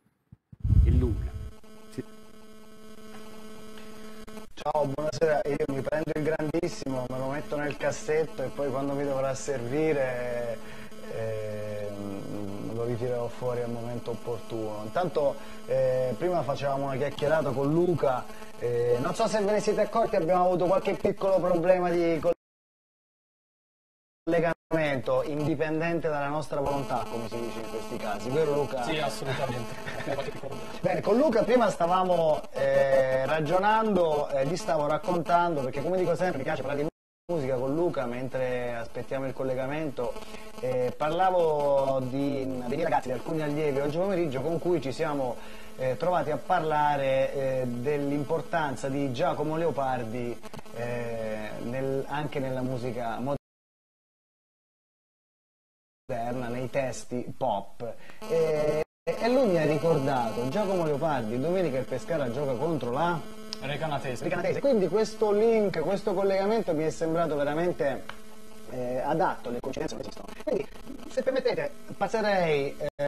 e Luca. Sì. Ciao, buonasera. Io mi prendo il grandissimo, me lo metto nel cassetto e poi quando mi dovrà servire Eh, lo ritirerò fuori al momento opportuno. Intanto eh, prima facevamo una chiacchierata con Luca, eh, non so se ve ne siete accorti, abbiamo avuto qualche piccolo problema di collegamento indipendente dalla nostra volontà, come si dice in questi casi, vero Luca? Sì, assolutamente. Bene, con Luca prima stavamo eh, ragionando, eh, gli stavo raccontando, perché come dico sempre mi piace parlare di musica con Luca mentre aspettiamo il collegamento. Eh, parlavo di, dei miei ragazzi, di alcuni allievi oggi pomeriggio con cui ci siamo eh, trovati a parlare eh, dell'importanza di Giacomo Leopardi eh, nel, anche nella musica moderna, nei testi pop. E, e lui mi ha ricordato Giacomo Leopardi, domenica il Pescara gioca contro la Recanatese. Recanatese. Quindi questo link, questo collegamento mi è sembrato veramente eh, adatto, le coincidenze non esistono. Quindi, se permettete, passerei, eh,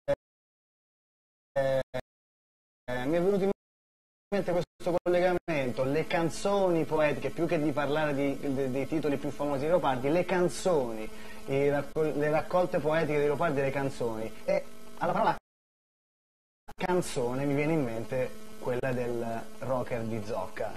eh, eh, mi è venuto in mente questo collegamento, le canzoni poetiche, più che di parlare di, di, dei titoli più famosi di Leopardi, le canzoni, i raccol le raccolte poetiche di Leopardi e le canzoni. E alla parola canzone mi viene in mente quella del rocker di Zocca.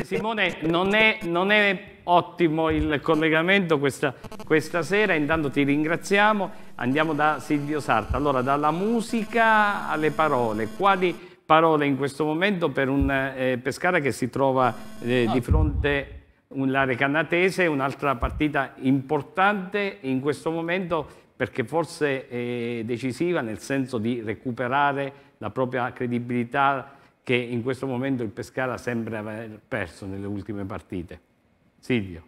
Simone, non è, non è ottimo il collegamento questa, questa sera, intanto ti ringraziamo. Andiamo da Silvio Sarta. Allora, dalla musica alle parole, quali parole in questo momento per un eh, Pescara che si trova eh, di fronte alla Recanatese, un'altra partita importante in questo momento perché forse è decisiva nel senso di recuperare la propria credibilità che in questo momento il Pescara sembra aver perso nelle ultime partite. Silvio.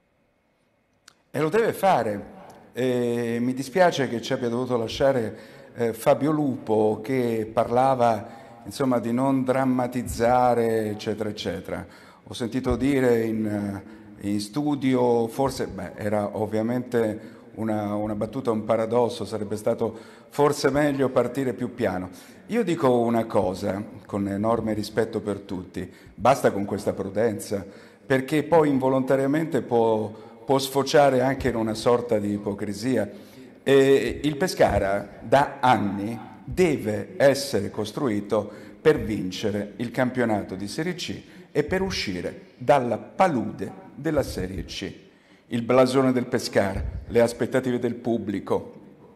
E lo deve fare. Eh, mi dispiace che ci abbia dovuto lasciare eh, Fabio Lupo, che parlava insomma di non drammatizzare, eccetera, eccetera. Ho sentito dire in, in studio, forse, beh, era ovviamente una, una battuta, un paradosso, sarebbe stato forse meglio partire più piano. Io dico una cosa, con enorme rispetto per tutti, basta con questa prudenza, perché poi involontariamente può, può sfociare anche in una sorta di ipocrisia. E il Pescara da anni deve essere costruito per vincere il campionato di Serie C e per uscire dalla palude della Serie C. Il blasone del Pescara, le aspettative del pubblico,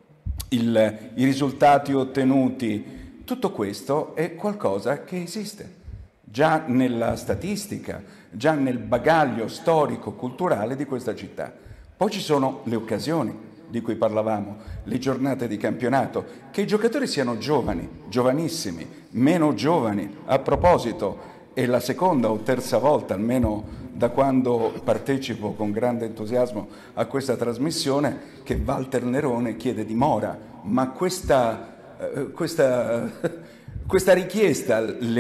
il, i risultati ottenuti, tutto questo è qualcosa che esiste già nella statistica, già nel bagaglio storico-culturale di questa città. Poi ci sono le occasioni di cui parlavamo, le giornate di campionato, che i giocatori siano giovani, giovanissimi, meno giovani. A proposito, è la seconda o terza volta, almeno da quando partecipo con grande entusiasmo a questa trasmissione, che Walter Nerone chiede di Mora, ma questa, eh, questa, questa richiesta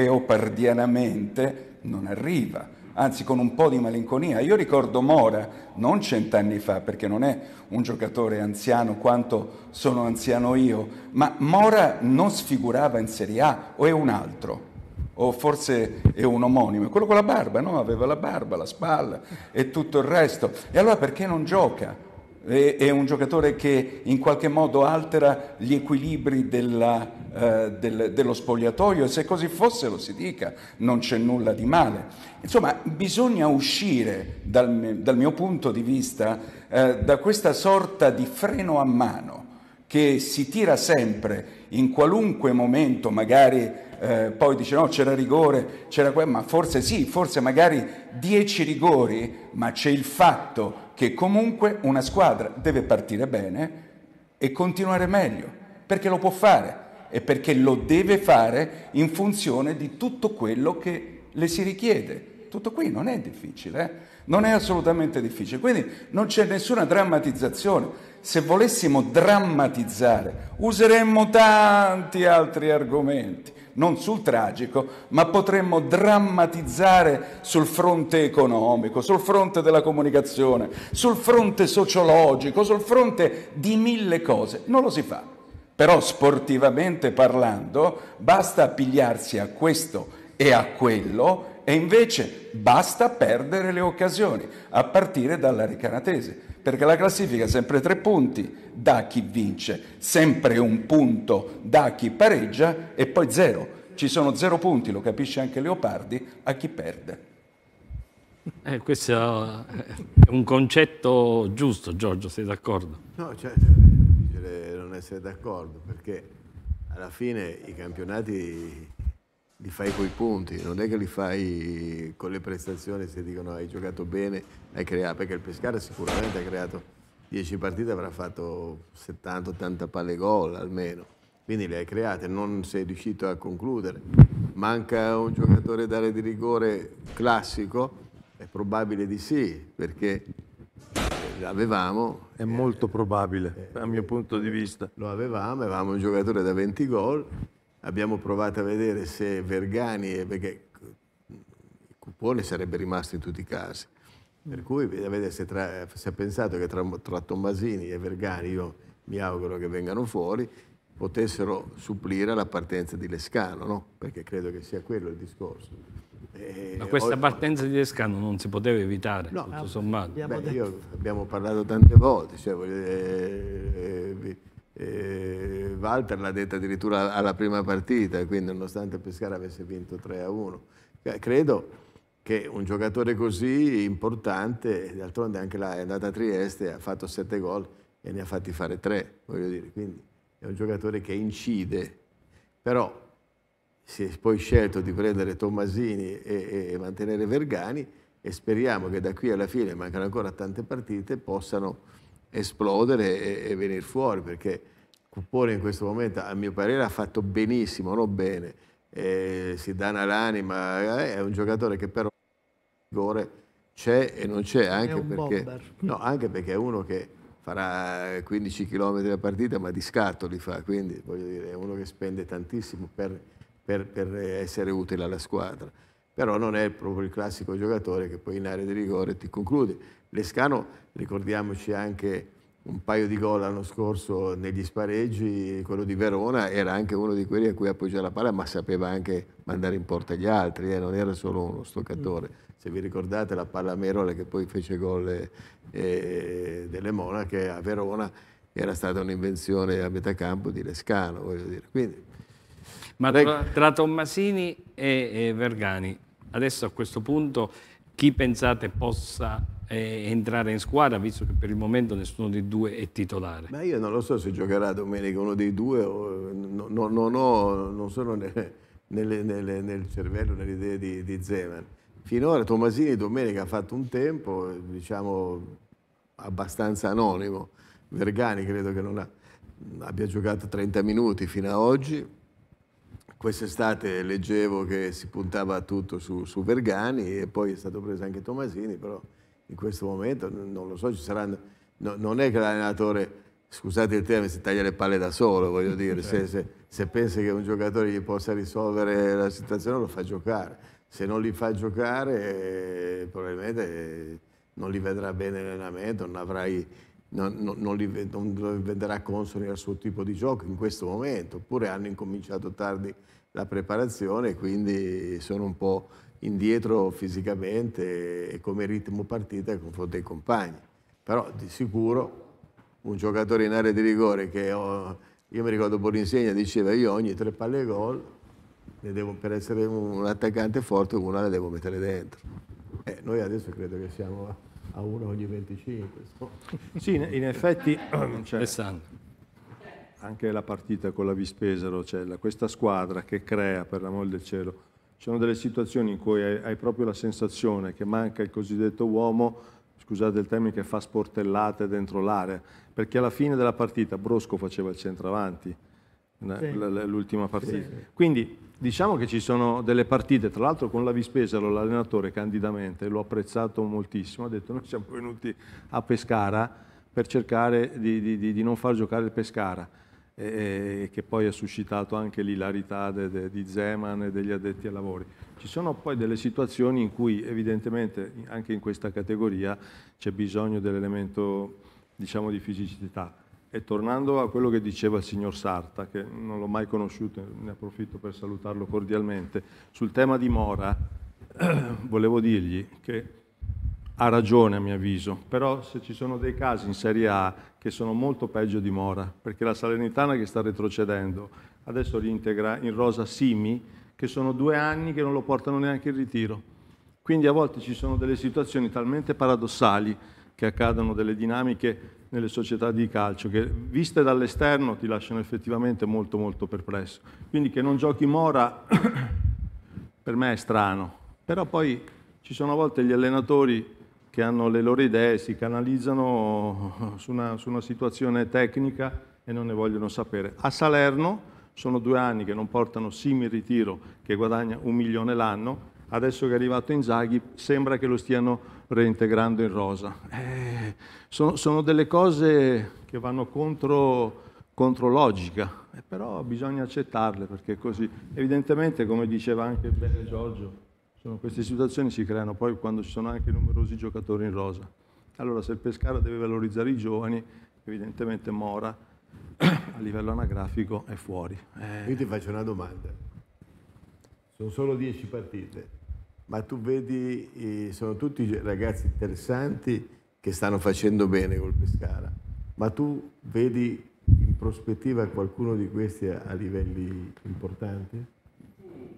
leopardianamente non arriva, anzi con un po' di malinconia. Io ricordo Mora non cent'anni fa, perché non è un giocatore anziano quanto sono anziano io, ma Mora non sfigurava in Serie A, o è un altro? O forse è un omonimo, quello con la barba, no? Aveva la barba, la spalla e tutto il resto. E allora perché non gioca? È, è un giocatore che in qualche modo altera gli equilibri della, eh, del, dello spogliatoio, e se così fosse lo si dica, non c'è nulla di male. Insomma, bisogna uscire dal, dal mio punto di vista eh, da questa sorta di freno a mano che si tira sempre in qualunque momento, magari Eh, poi dice no, c'era rigore, c'era quello, ma forse sì, forse magari dieci rigori, ma c'è il fatto che comunque una squadra deve partire bene e continuare meglio, perché lo può fare e perché lo deve fare in funzione di tutto quello che le si richiede. Tutto qui non è difficile, eh? Non è assolutamente difficile, quindi non c'è nessuna drammatizzazione. Se volessimo drammatizzare, useremmo tanti altri argomenti, non sul tragico, ma potremmo drammatizzare sul fronte economico, sul fronte della comunicazione, sul fronte sociologico, sul fronte di mille cose. Non lo si fa. Però sportivamente parlando basta appigliarsi a questo e a quello, e invece basta perdere le occasioni, a partire dalla Recanatese, perché la classifica è sempre tre punti da chi vince, sempre un punto da chi pareggia e poi zero. Ci sono zero punti, lo capisce anche Leopardi, a chi perde. Eh, questo è un concetto giusto, Giorgio, sei d'accordo? No, cioè, è difficile non essere d'accordo, perché alla fine i campionati li fai coi punti, non è che li fai con le prestazioni, se dicono hai giocato bene, hai creato, perché il Pescara sicuramente ha creato dieci partite, avrà fatto settanta ottanta palle gol almeno, quindi le hai create, non sei riuscito a concludere. Manca un giocatore d'area di rigore classico? È probabile di sì, perché l'avevamo. È molto probabile, dal mio punto di vista. Lo avevamo, avevamo un giocatore da venti gol. Abbiamo provato a vedere se Vergani, perché Cupone sarebbe rimasto in tutti i casi. Per cui vedete, se, tra, si è pensato che tra, tra Tommasini e Vergani, io mi auguro che vengano fuori, potessero supplire la partenza di Lescano, no? Perché credo che sia quello il discorso. E Ma questa oggi... partenza di Lescano non si poteva evitare, no, tutto sommato. Beh, io, abbiamo parlato tante volte, cioè, eh, eh, eh, Walter l'ha detta addirittura alla prima partita, quindi nonostante Pescara avesse vinto tre a uno. Credo che un giocatore così importante, d'altronde anche là è andata a Trieste, ha fatto sette gol e ne ha fatti fare tre, voglio dire, quindi è un giocatore che incide, però si è poi scelto di prendere Tommasini e, e mantenere Vergani e speriamo che da qui alla fine, mancano ancora tante partite, possano esplodere e, e venire fuori, perché Cuppone in questo momento a mio parere ha fatto benissimo, non bene, eh, si dà l'anima, eh, è un giocatore che però rigore c'è e non c'è, anche perché, no, anche perché è uno che farà quindici chilometri a partita ma di scatto li fa, quindi voglio dire è uno che spende tantissimo per, per, per essere utile alla squadra, però non è proprio il classico giocatore che poi in area di rigore ti conclude. Lescano, ricordiamoci anche un paio di gol l'anno scorso negli spareggi, quello di Verona era anche uno di quelli a cui appoggiava la palla, ma sapeva anche mandare in porta gli altri, eh? Non era solo uno stoccatore. Mm. Se vi ricordate la palla Merola che poi fece gol eh, delle Monache a Verona, era stata un'invenzione a metà campo di Lescano, voglio dire. Quindi, ma tra, tra Tommasini e, e Vergani, adesso a questo punto chi pensate possa eh, entrare in squadra, visto che per il momento nessuno dei due è titolare? Ma io non lo so se giocherà domenica uno dei due, o, no, no, non, ho, non sono nelle, nelle, nelle, nel cervello, nelle idee di, di Zeman. Finora Tommasini domenica ha fatto un tempo, diciamo, abbastanza anonimo. Vergani credo che non ha, abbia giocato trenta minuti fino ad oggi. Quest'estate leggevo che si puntava tutto su, su Vergani e poi è stato preso anche Tommasini, però in questo momento non lo so, ci saranno, no, non è che l'allenatore, scusate il termine, si taglia le palle da solo, voglio dire, se, se, se pensa che un giocatore gli possa risolvere la situazione lo fa giocare, se non li fa giocare eh, probabilmente non li vedrà bene nell'allenamento, non avrai... Non, non, non, li, non li venderà consoni al suo tipo di gioco in questo momento, oppure hanno incominciato tardi la preparazione e quindi sono un po' indietro fisicamente e come ritmo partita nei confronti dei compagni. Però di sicuro un giocatore in area di rigore che ho, io mi ricordo Boninsegna diceva io ogni tre palle gol ne devo, per essere un attaccante forte una la devo mettere dentro. Eh, noi adesso credo che siamo a uno ogni venticinque. Sì, in effetti cioè, anche la partita con la Vispesaro, cioè la, questa squadra che crea, per l'amor del cielo, ci sono delle situazioni in cui hai, hai proprio la sensazione che manca il cosiddetto uomo, scusate il termine, che fa sportellate dentro l'area, perché alla fine della partita Brosco faceva il centravanti, sì. l'ultima partita. Sì, sì. Quindi diciamo che ci sono delle partite, tra l'altro con la Vispesaro l'allenatore candidamente, l'ho apprezzato moltissimo, ha detto noi siamo venuti a Pescara per cercare di, di, di non far giocare il Pescara, e, e che poi ha suscitato anche l'ilarità de, de, di Zeman e degli addetti ai lavori. Ci sono poi delle situazioni in cui evidentemente anche in questa categoria c'è bisogno dell'elemento, diciamo, di fisicità. E tornando a quello che diceva il signor Sarta, che non l'ho mai conosciuto, ne approfitto per salutarlo cordialmente, sul tema di Mora, eh, volevo dirgli che ha ragione a mio avviso, però se ci sono dei casi in Serie A che sono molto peggio di Mora, perché la Salernitana che sta retrocedendo adesso reintegra in rosa Simi, che sono due anni che non lo portano neanche in ritiro. Quindi a volte ci sono delle situazioni talmente paradossali che accadono delle dinamiche nelle società di calcio che viste dall'esterno ti lasciano effettivamente molto molto perplesso. Quindi che non giochi Mora per me è strano, però poi ci sono a volte gli allenatori che hanno le loro idee, si canalizzano su una, su una situazione tecnica e non ne vogliono sapere. A Salerno sono due anni che non portano Simi in ritiro, che guadagna un milione l'anno, adesso che è arrivato Inzaghi sembra che lo stiano reintegrando in rosa. Eh, sono, sono delle cose che vanno contro, contro logica, eh, però bisogna accettarle perché così. Evidentemente, come diceva anche bene Giorgio, sono queste situazioni si creano poi quando ci sono anche numerosi giocatori in rosa. Allora se il Pescara deve valorizzare i giovani, evidentemente Mora a livello anagrafico è fuori. Eh. Io ti faccio una domanda. Sono solo dieci partite, ma tu vedi, sono tutti ragazzi interessanti che stanno facendo bene col Pescara, ma tu vedi in prospettiva qualcuno di questi a, a livelli importanti?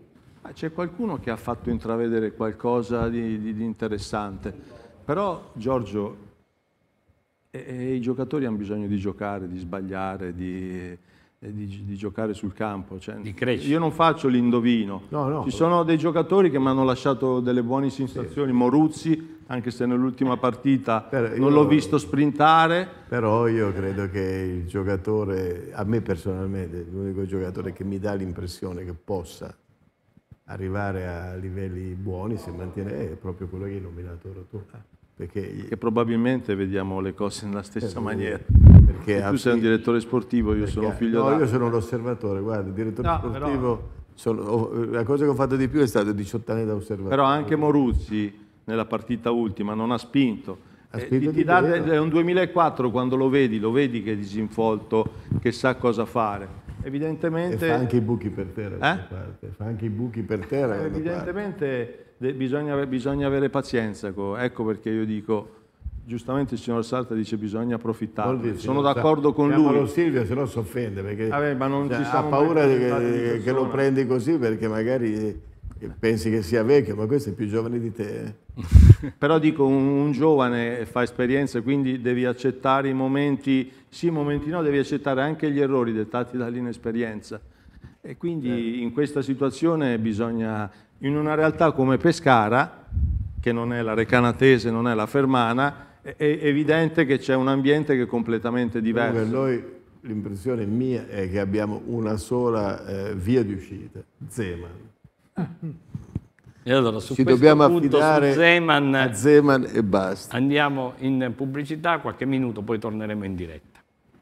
C'è qualcuno che ha fatto intravedere qualcosa di, di, di interessante, però Giorgio, e, e i giocatori hanno bisogno di giocare, di sbagliare, di, di, di giocare sul campo. Cioè, di crescere. Io non faccio l'indovino, No, no. ci sono dei giocatori che mi hanno lasciato delle buone sensazioni, sì. Moruzzi, anche se nell'ultima partita Per- non io- l'ho visto sprintare. Però io credo che il giocatore, a me personalmente, l'unico giocatore che mi dà l'impressione che possa arrivare a livelli buoni se mantiene è proprio quello che hai nominato ora tu. Perché, Che probabilmente vediamo le cose nella stessa Eh, maniera. perché tu a- sei un direttore sportivo, io perché- sono figlio no, d'acqua. io sono un osservatore, guarda, il direttore No, sportivo, sono- ho- la cosa che ho fatto di più è stato diciotto anni da osservatore. Però anche Moruzzi nella partita ultima non ha spinto. Ha Eh, spinto ti- di ti dà- meno. è un duemilaquattro, quando lo vedi, lo vedi che è disinvolto, che sa cosa fare. E Evidentemente, fa anche i buchi per terra, da Eh? una parte. Fa anche i buchi per terra. da una parte. evidentemente de- bisogna, bisogna avere pazienza. co- Ecco perché io dico, giustamente il signor Sarta dice bisogna approfittare. Vuol dire, Sono signor d'accordo Sa- con chiamalo lui. Silvio, se no si offende, perché Vabbè, ma non cioè, ci ha siamo paura mai di confrontati di che, che lo persona. prendi così perché magari pensi che sia vecchio, ma questo è più giovane di te. eh. Però dico, un, un giovane fa esperienze, quindi devi accettare i momenti, sì, i momenti no, devi accettare anche gli errori dettati dall'inesperienza. E quindi in questa situazione bisogna, in una realtà come Pescara, che non è la Recanatese, non è la Fermana, è, è evidente che c'è un ambiente che è completamente diverso. Comunque noi, l'impressione mia è che abbiamo una sola eh, via di uscita, Zeman. E allora su Ci questo dobbiamo punto, affidare su Zeman, a Zeman e basta. andiamo in pubblicità, qualche minuto, poi torneremo in diretta.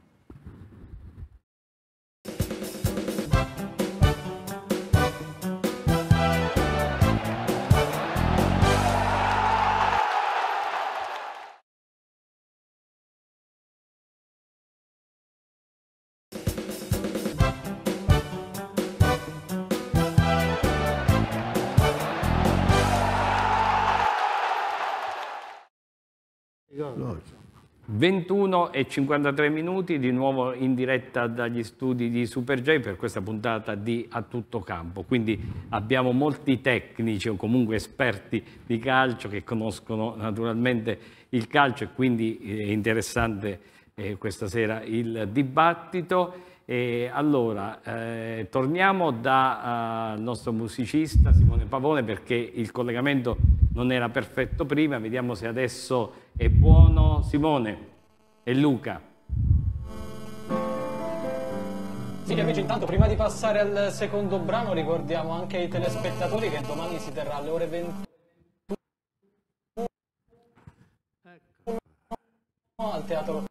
ventuno e cinquantatré minuti, di nuovo in diretta dagli studi di Super J per questa puntata di A Tutto Campo. Quindi abbiamo molti tecnici o comunque esperti di calcio che conoscono naturalmente il calcio, e quindi è interessante eh, questa sera il dibattito. E allora, eh, torniamo dal uh, nostro musicista Simone Pavone, perché il collegamento non era perfetto prima, vediamo se adesso è buono. Simone e Luca. Sì, amici, intanto prima di passare al secondo brano ricordiamo anche ai telespettatori che domani si terrà alle ore ventuno al Teatro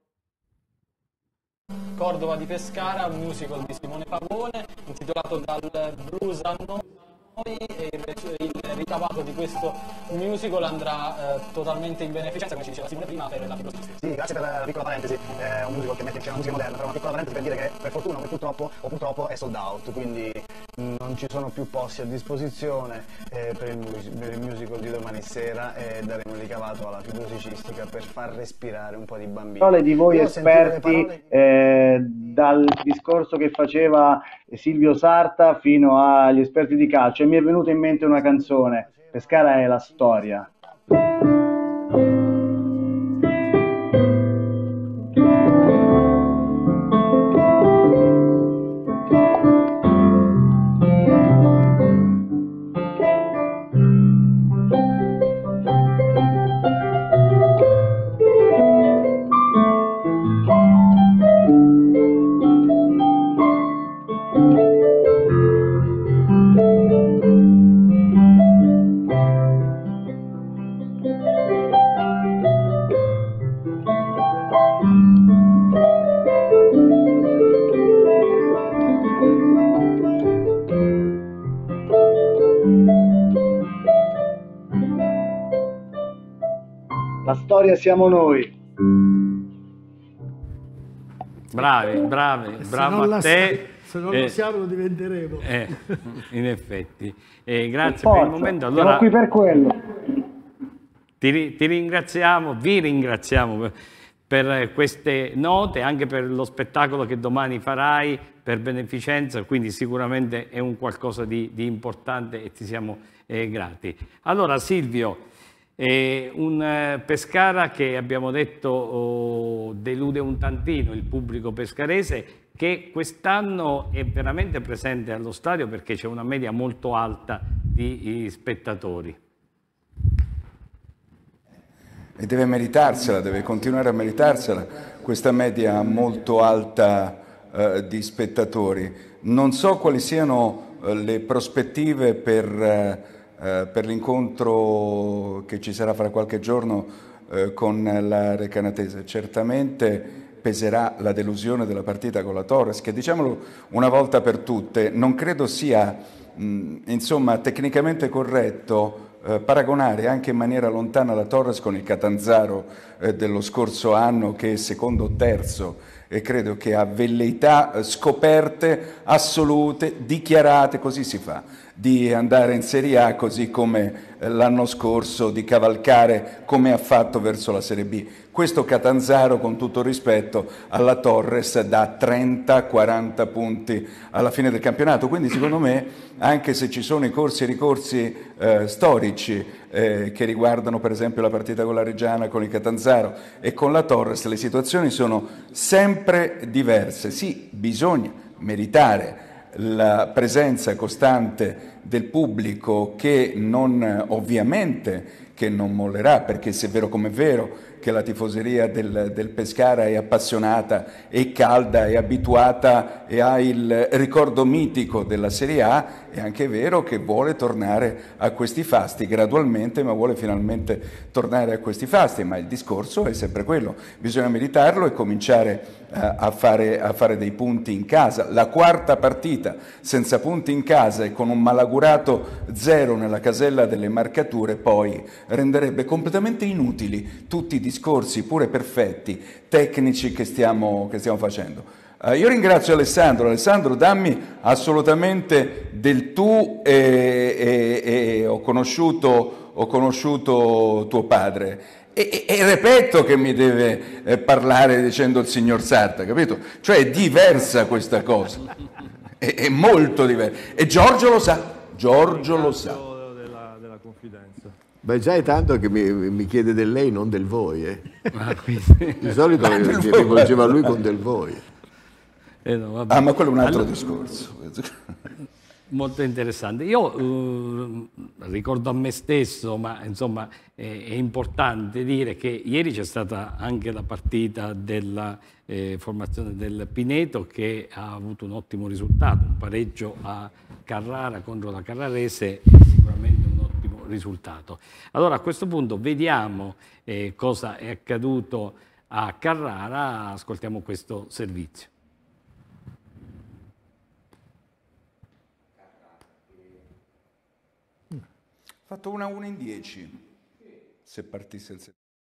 Cordova di Pescara, un musical di Simone Pavone intitolato Dal blues a noi, e il, il ricavato di questo musical andrà eh, totalmente in beneficenza, come ci diceva Simone prima, per la fibrosi. Sì, grazie per la piccola parentesi, è un musical che mette insieme la musica moderna, però una piccola parentesi per dire che per fortuna o per purtroppo, o purtroppo è sold out, quindi mh, non ci sono più posti a disposizione eh, per, il mus- per il musical di domani sera, e daremo il ricavato alla fibrosi cistica per far respirare un po' di bambini. Parole di voi Io ho sentito le esperti, parole di- eh, dal discorso che faceva Silvio Sarta fino agli esperti di calcio, e mi è venuta in mente una canzone, Pescara è la storia. La storia siamo noi. Bravi, bravi, Se bravo non a la- te. se non Eh, lo siamo lo diventeremo. eh, in effetti. Eh, grazie per il momento. Siamo Allora, qui per quello. ti, ri- ti ringraziamo, vi ringraziamo per, per queste note, anche per lo spettacolo che domani farai per beneficenza, quindi sicuramente è un qualcosa di, di importante e ti siamo eh, grati. Allora Silvio, eh, un eh, Pescara che abbiamo detto oh, delude un tantino il pubblico pescarese, che quest'anno è veramente presente allo stadio perché c'è una media molto alta di spettatori. E deve meritarsela, deve continuare a meritarsela questa media molto alta eh, di spettatori. Non so quali siano eh, le prospettive per, eh, per l'incontro che ci sarà fra qualche giorno eh, con la Recanatese. Certamente peserà la delusione della partita con la Torres, che, diciamolo una volta per tutte, non credo sia mh, insomma, tecnicamente corretto Eh, paragonare anche in maniera lontana la Torres con il Catanzaro eh, dello scorso anno, che è secondo o terzo, e credo che ha velleità eh, scoperte, assolute, dichiarate, così si fa, di andare in Serie A così come eh, l'anno scorso, di cavalcare come ha fatto verso la Serie B. Questo Catanzaro, con tutto rispetto alla Torres, dà trenta quaranta punti alla fine del campionato, quindi secondo me, anche se ci sono i corsi e ricorsi eh, storici eh, che riguardano per esempio la partita con la Reggiana, con il Catanzaro e con la Torres, le situazioni sono sempre diverse. Sì, bisogna meritare la presenza costante del pubblico, che non, ovviamente che non mollerà, perché se è vero come è vero che la tifoseria del, del Pescara è appassionata, è calda, è abituata e ha il ricordo mitico della Serie A, è anche vero che vuole tornare a questi fasti gradualmente, ma vuole finalmente tornare a questi fasti. Ma il discorso è sempre quello: bisogna meritarlo e cominciare uh, a, fare, a fare dei punti in casa. La quarta partita senza punti in casa e con un malaugurato zero nella casella delle marcature poi renderebbe completamente inutili tutti i discorsi, pure perfetti, tecnici che stiamo, che stiamo facendo. Uh, io ringrazio Alessandro. Alessandro, dammi assolutamente del tu, e, e, e ho, conosciuto, ho conosciuto tuo padre. E, e, e ripeto che mi deve eh, parlare dicendo il signor Sarta, capito? Cioè è diversa questa cosa, è, è molto diversa. E Giorgio lo sa, Giorgio lo sa. Della, della confidenza. Beh, già è tanto che mi, mi chiede del lei, non del voi. Eh. Ah, di solito mi, mi rivolgeva a lui con del voi. Eh no, ah, ma quello è un altro allora, discorso. Molto interessante. Io uh, ricordo a me stesso, ma insomma eh, è importante dire che ieri c'è stata anche la partita della eh, formazione del Pineto, che ha avuto un ottimo risultato, un pareggio a Carrara contro la Carrarese, è sicuramente un ottimo risultato. Allora a questo punto vediamo eh, cosa è accaduto a Carrara, ascoltiamo questo servizio. Ha fatto una uno in dieci, se partisse il secondo.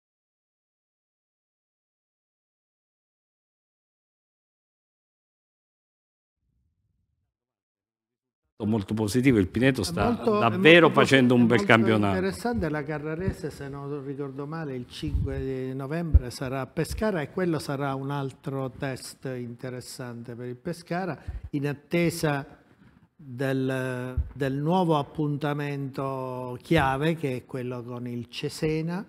Molto positivo, il Pineto sta molto, davvero molto, facendo un bel campionato. Interessante, la Carrarese, se non ricordo male, il cinque di novembre sarà a Pescara, e quello sarà un altro test interessante per il Pescara, in attesa Del, del nuovo appuntamento chiave, che è quello con il Cesena,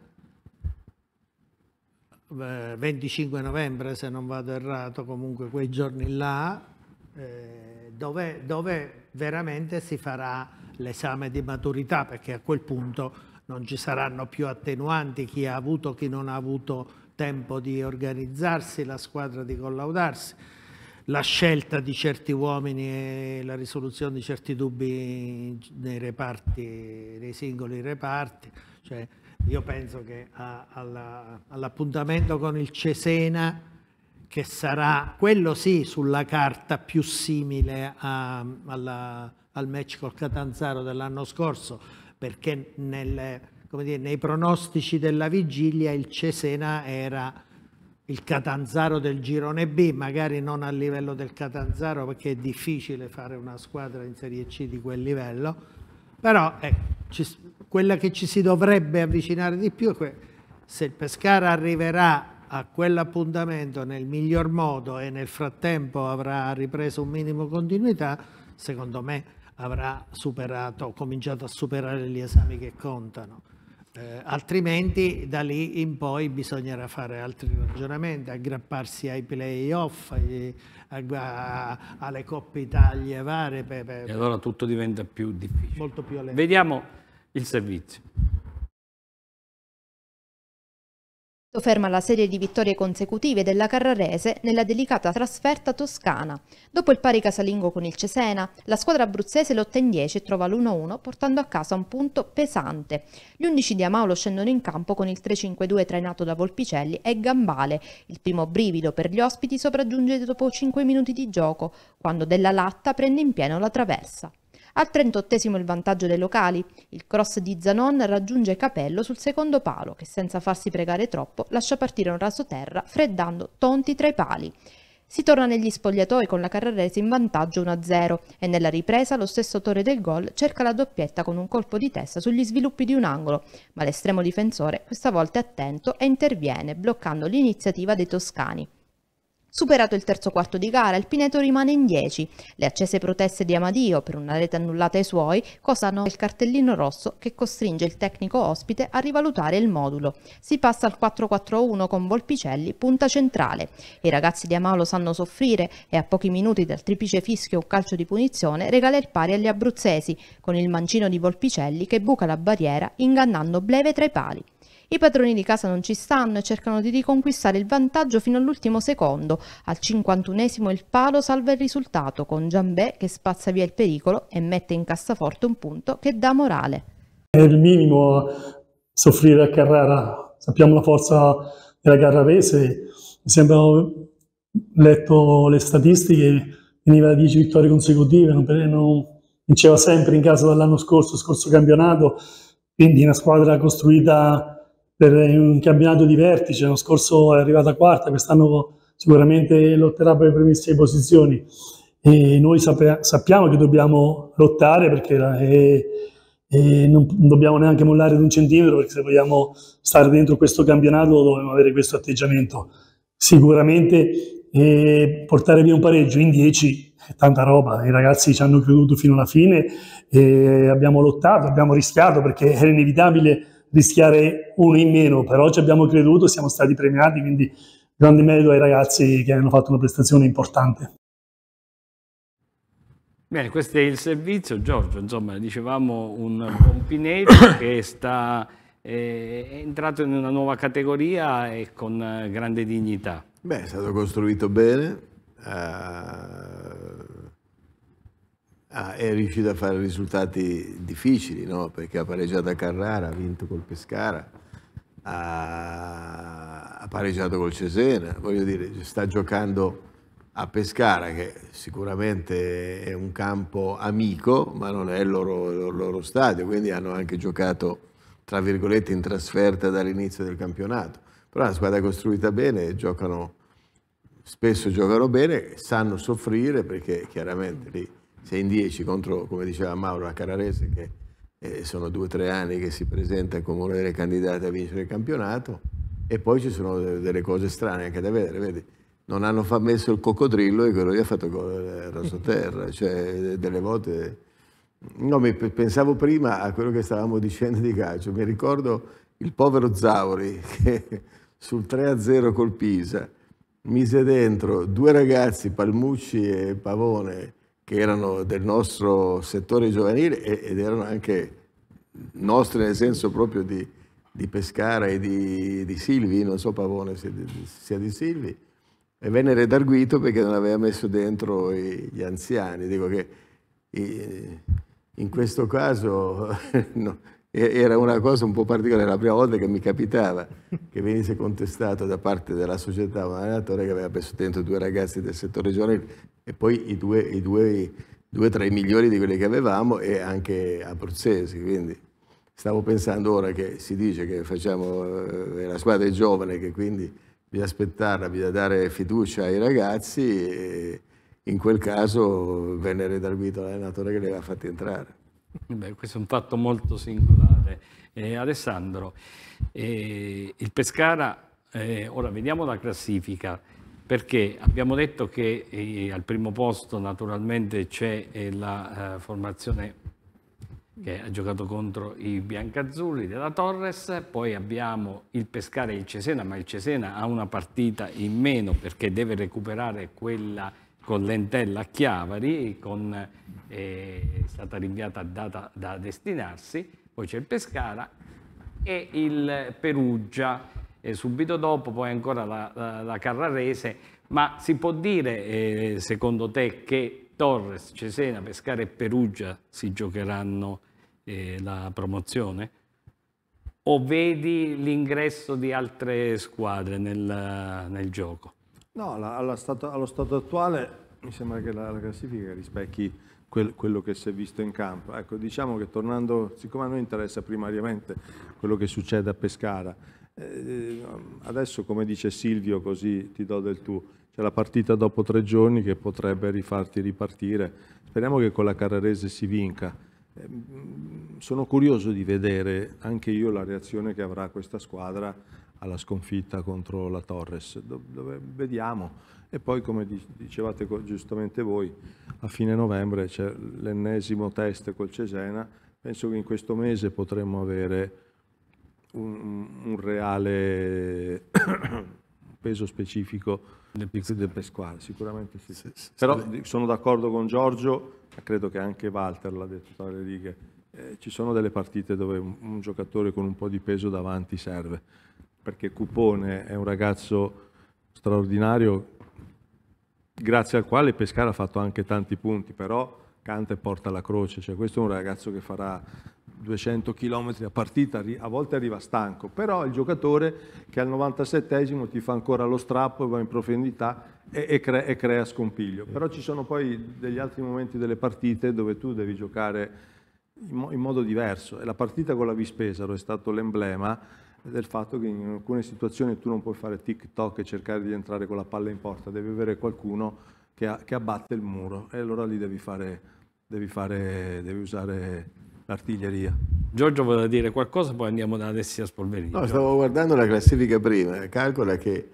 venticinque novembre se non vado errato, comunque quei giorni là, eh, dove, dove veramente si farà l'esame di maturità, perché a quel punto non ci saranno più attenuanti, chi ha avuto, chi non ha avuto tempo di organizzarsi, la squadra di collaudarsi, la scelta di certi uomini e la risoluzione di certi dubbi nei reparti, nei singoli reparti. Cioè, io penso che all'appuntamento con il Cesena, che sarà quello sì sulla carta più simile a, alla, al match col Catanzaro dell'anno scorso, perché nelle, come dire, nei pronostici della vigilia il Cesena era il Catanzaro del girone B, magari non a livello del Catanzaro, perché è difficile fare una squadra in Serie C di quel livello, però ecco, ci, quella che ci si dovrebbe avvicinare di più è que- se il Pescara arriverà a quell'appuntamento nel miglior modo e nel frattempo avrà ripreso un minimo continuità, secondo me avrà superato, cominciato a superare gli esami che contano. Eh, altrimenti da lì in poi bisognerà fare altri ragionamenti, aggrapparsi ai play-off, ai, a, a, alle Coppe Italia varie. Per, per, e allora tutto diventa più difficile. Molto più lento. Vediamo il servizio. Ferma la serie di vittorie consecutive della Carrarese nella delicata trasferta toscana. Dopo il pari casalingo con il Cesena, la squadra abruzzese lotta in dieci e trova l'uno a uno portando a casa un punto pesante. Gli undici di Amaulo scendono in campo con il tre cinque due trainato da Volpicelli e Gambale. Il primo brivido per gli ospiti sopraggiunge dopo cinque minuti di gioco, quando Della Latta prende in pieno la traversa. Al trentottesimo il vantaggio dei locali, il cross di Zanon raggiunge Capello sul secondo palo che senza farsi pregare troppo lascia partire un rasoterra freddando Tonti tra i pali. Si torna negli spogliatoi con la Carrarese in vantaggio uno a zero e nella ripresa lo stesso autore del gol cerca la doppietta con un colpo di testa sugli sviluppi di un angolo, ma l'estremo difensore questa volta è attento e interviene bloccando l'iniziativa dei toscani. Superato il terzo quarto di gara, il Pineto rimane in dieci. Le accese proteste di Amadio per una rete annullata ai suoi costano il cartellino rosso che costringe il tecnico ospite a rivalutare il modulo. Si passa al quattro quattro uno con Volpicelli, punta centrale. I ragazzi di Amaulo sanno soffrire e a pochi minuti dal triplice fischio un calcio di punizione regala il pari agli abruzzesi, con il mancino di Volpicelli che buca la barriera ingannando Bleve tra i pali. I padroni di casa non ci stanno e cercano di riconquistare il vantaggio fino all'ultimo secondo. Al cinquantunesimo il palo salva il risultato con Giambè che spazza via il pericolo e mette in cassaforte un punto che dà morale. È il minimo soffrire a Carrara. Sappiamo la forza della Carrarese. Mi sembra, ho letto le statistiche, veniva da dieci vittorie consecutive, non, non vinceva sempre in casa dall'anno scorso, scorso campionato, quindi una squadra costruita per un campionato di vertice. L'anno scorso è arrivata quarta, quest'anno sicuramente lotterà per le primissime posizioni e noi sappiamo che dobbiamo lottare perché e, e non dobbiamo neanche mollare di un centimetro, perché se vogliamo stare dentro questo campionato dobbiamo avere questo atteggiamento. Sicuramente e portare via un pareggio in dieci è tanta roba, i ragazzi ci hanno creduto fino alla fine e abbiamo lottato, abbiamo rischiato perché era inevitabile rischiare uno in meno, però ci abbiamo creduto, siamo stati premiati, quindi grande merito ai ragazzi che hanno fatto una prestazione importante. Bene, questo è il servizio, Giorgio, insomma, dicevamo un buon Pineto che sta, eh, è entrato in una nuova categoria e con eh, grande dignità. Beh, è stato costruito bene, uh... Ah, è riuscito a fare risultati difficili, no? Perché ha pareggiato a Carrara, ha vinto col Pescara, ha, ha pareggiato col Cesena, voglio dire, sta giocando a Pescara, che sicuramente è un campo amico, ma non è il loro, il loro stadio, quindi hanno anche giocato, tra virgolette, in trasferta dall'inizio del campionato. Però è una squadra costruita bene, giocano, spesso giocano bene, sanno soffrire perché chiaramente lì sei in dieci contro, come diceva Mauro, la Carrarese, che eh, sono due o tre anni che si presenta come una delle candidate a vincere il campionato, e poi ci sono delle, delle cose strane anche da vedere, vedi? Non hanno fa messo il coccodrillo e quello gli ha fatto il rasoterra, cioè delle volte... No, mi pensavo prima a quello che stavamo dicendo di calcio, mi ricordo il povero Zauri che sul tre a zero col Pisa mise dentro due ragazzi, Palmucci e Pavone, che erano del nostro settore giovanile ed erano anche nostri nel senso proprio di, di Pescara e di, di Silvi, non so Pavone sia di, sia di Silvi, e venne redarguito perché non aveva messo dentro i, gli anziani. Dico che i, in questo caso no, era una cosa un po' particolare, la prima volta che mi capitava che venisse contestato da parte della società un allenatore che aveva messo dentro due ragazzi del settore giovanile e poi i due, i due, due tra i migliori di quelli che avevamo e anche abruzzesi, quindi stavo pensando ora che si dice che facciamo eh, la squadra è giovane, che quindi bisogna aspettarla, bisogna dare fiducia ai ragazzi, e in quel caso venne redarguito l'allenatore che li aveva fatti entrare. Beh, questo è un fatto molto singolare. Eh, Alessandro, eh, il Pescara eh, ora vediamo la classifica, perché abbiamo detto che eh, al primo posto naturalmente c'è eh, la eh, formazione che ha giocato contro i biancazzurri della Torres, poi abbiamo il Pescara e il Cesena, ma il Cesena ha una partita in meno perché deve recuperare quella con l'Entella a Chiavari, con, eh, è stata rinviata a data da destinarsi, poi c'è il Pescara e il Perugia, e subito dopo poi ancora la, la, la Carrarese. Ma si può dire, eh, secondo te, che Torres, Cesena, Pescara e Perugia si giocheranno eh, la promozione? O vedi l'ingresso di altre squadre nel, nel gioco? No, alla, alla stato, allo stato attuale mi sembra che la, la classifica rispecchi quel, quello che si è visto in campo. Ecco, diciamo che tornando, siccome a noi interessa primariamente quello che succede a Pescara, eh, adesso come dice Silvio, così ti do del tu, c'è la partita dopo tre giorni che potrebbe rifarti ripartire. Speriamo che con la Carrarese si vinca. Eh, sono curioso di vedere anche io la reazione che avrà questa squadra alla sconfitta contro la Torres, dove vediamo. E poi, come dicevate giustamente voi, a fine novembre c'è l'ennesimo test col Cesena. Penso che in questo mese potremmo avere un, un reale peso specifico del Pescara, sicuramente sì. sì, sì Però sì. sono d'accordo con Giorgio, credo che anche Walter l'ha detto tra le righe, eh, ci sono delle partite dove un, un giocatore con un po' di peso davanti serve, perché Cupone è un ragazzo straordinario, grazie al quale Pescara ha fatto anche tanti punti, però canta e porta la croce, cioè questo è un ragazzo che farà duecento chilometri a partita, a volte arriva stanco, però è il giocatore che al novantasettesimo ti fa ancora lo strappo, va in profondità e, e, cre e crea scompiglio. Però ci sono poi degli altri momenti delle partite dove tu devi giocare in, mo in modo diverso, e la partita con la Vispesaro è stato l'emblema del fatto che in alcune situazioni tu non puoi fare tic-toc e cercare di entrare con la palla in porta, devi avere qualcuno che, ha, che abbatte il muro, e allora lì devi fare, devi fare, devi usare l'artiglieria. Giorgio voleva dire qualcosa, poi andiamo da Alessia Spolverini. No, stavo guardando la classifica prima, calcola che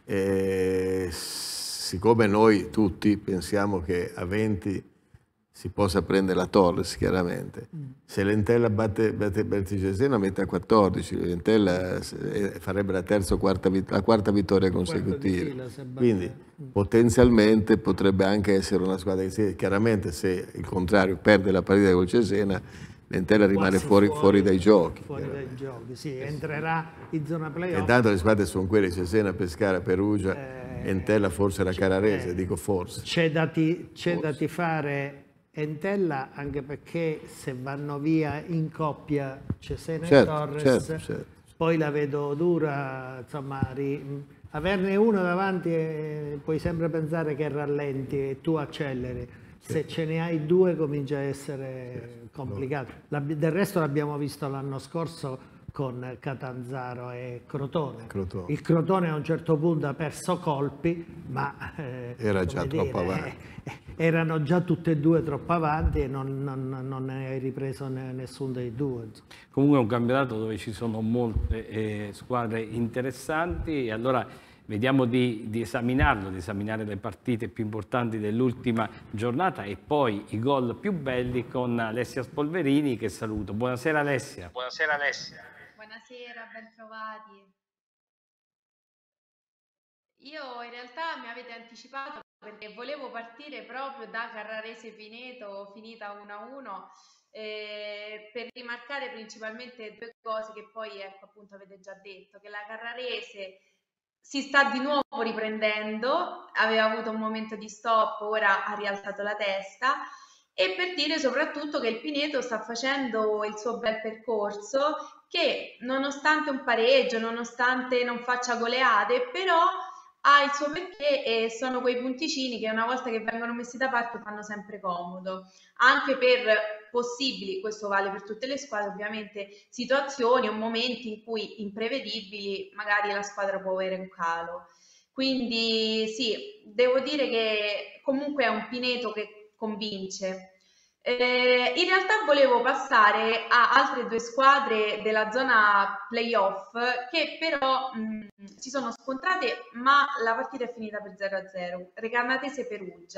eh, siccome noi tutti pensiamo che a venti si possa prendere la Torres, chiaramente, mm. se l'Entella batte, batte Cesena mette a quattordici, l'Entella farebbe la terza o quarta, la quarta vittoria consecutiva, quindi mm. potenzialmente potrebbe anche essere una squadra che, chiaramente, se il contrario perde la partita col Cesena, l'Entella rimane fuori, fuori, fuori dai giochi. Fuori dai giochi, sì, entrerà in zona playoff. Intanto le squadre sono quelle: Cesena, Pescara, Perugia, eh, Entella, forse la Carrarese, eh, dico forse. C'è da, da tifare Entella, anche perché se vanno via in coppia Cesena certo, e Torres, certo, certo. poi la vedo dura, insomma, ri, averne uno davanti e puoi sempre pensare che rallenti e tu acceleri. Se ce ne hai due comincia a essere complicato. La, del resto l'abbiamo visto l'anno scorso con Catanzaro e Crotone. Crotone. Il Crotone a un certo punto ha perso colpi, ma eh, era già dire, troppo avanti. Eh, erano già tutte e due troppo avanti e non, non, non ne hai ripreso nessuno dei due. Comunque è un campionato dove ci sono molte eh, squadre interessanti, e allora vediamo di, di esaminarlo, di esaminare le partite più importanti dell'ultima giornata e poi i gol più belli con Alessia Spolverini, che saluto. Buonasera Alessia. Buonasera Alessia. Buonasera, ben trovati. Io in realtà mi avete anticipato perché volevo partire proprio da Carrarese Pineto, finita uno a uno, eh, per rimarcare principalmente due cose che poi, ecco, appunto avete già detto, che la Carrarese si sta di nuovo riprendendo, aveva avuto un momento di stop, ora ha rialzato la testa, e per dire soprattutto che il Pineto sta facendo il suo bel percorso, che nonostante un pareggio, nonostante non faccia goleade, però ha il suo perché, e sono quei punticini che una volta che vengono messi da parte fanno sempre comodo, anche per possibili, questo vale per tutte le squadre ovviamente, situazioni o momenti in cui imprevedibili magari la squadra può avere un calo. Quindi sì, devo dire che comunque è un Pineto che convince. Eh, in realtà volevo passare a altre due squadre della zona playoff che però mh, si sono scontrate, ma la partita è finita per zero a zero. Recanatese Perugia.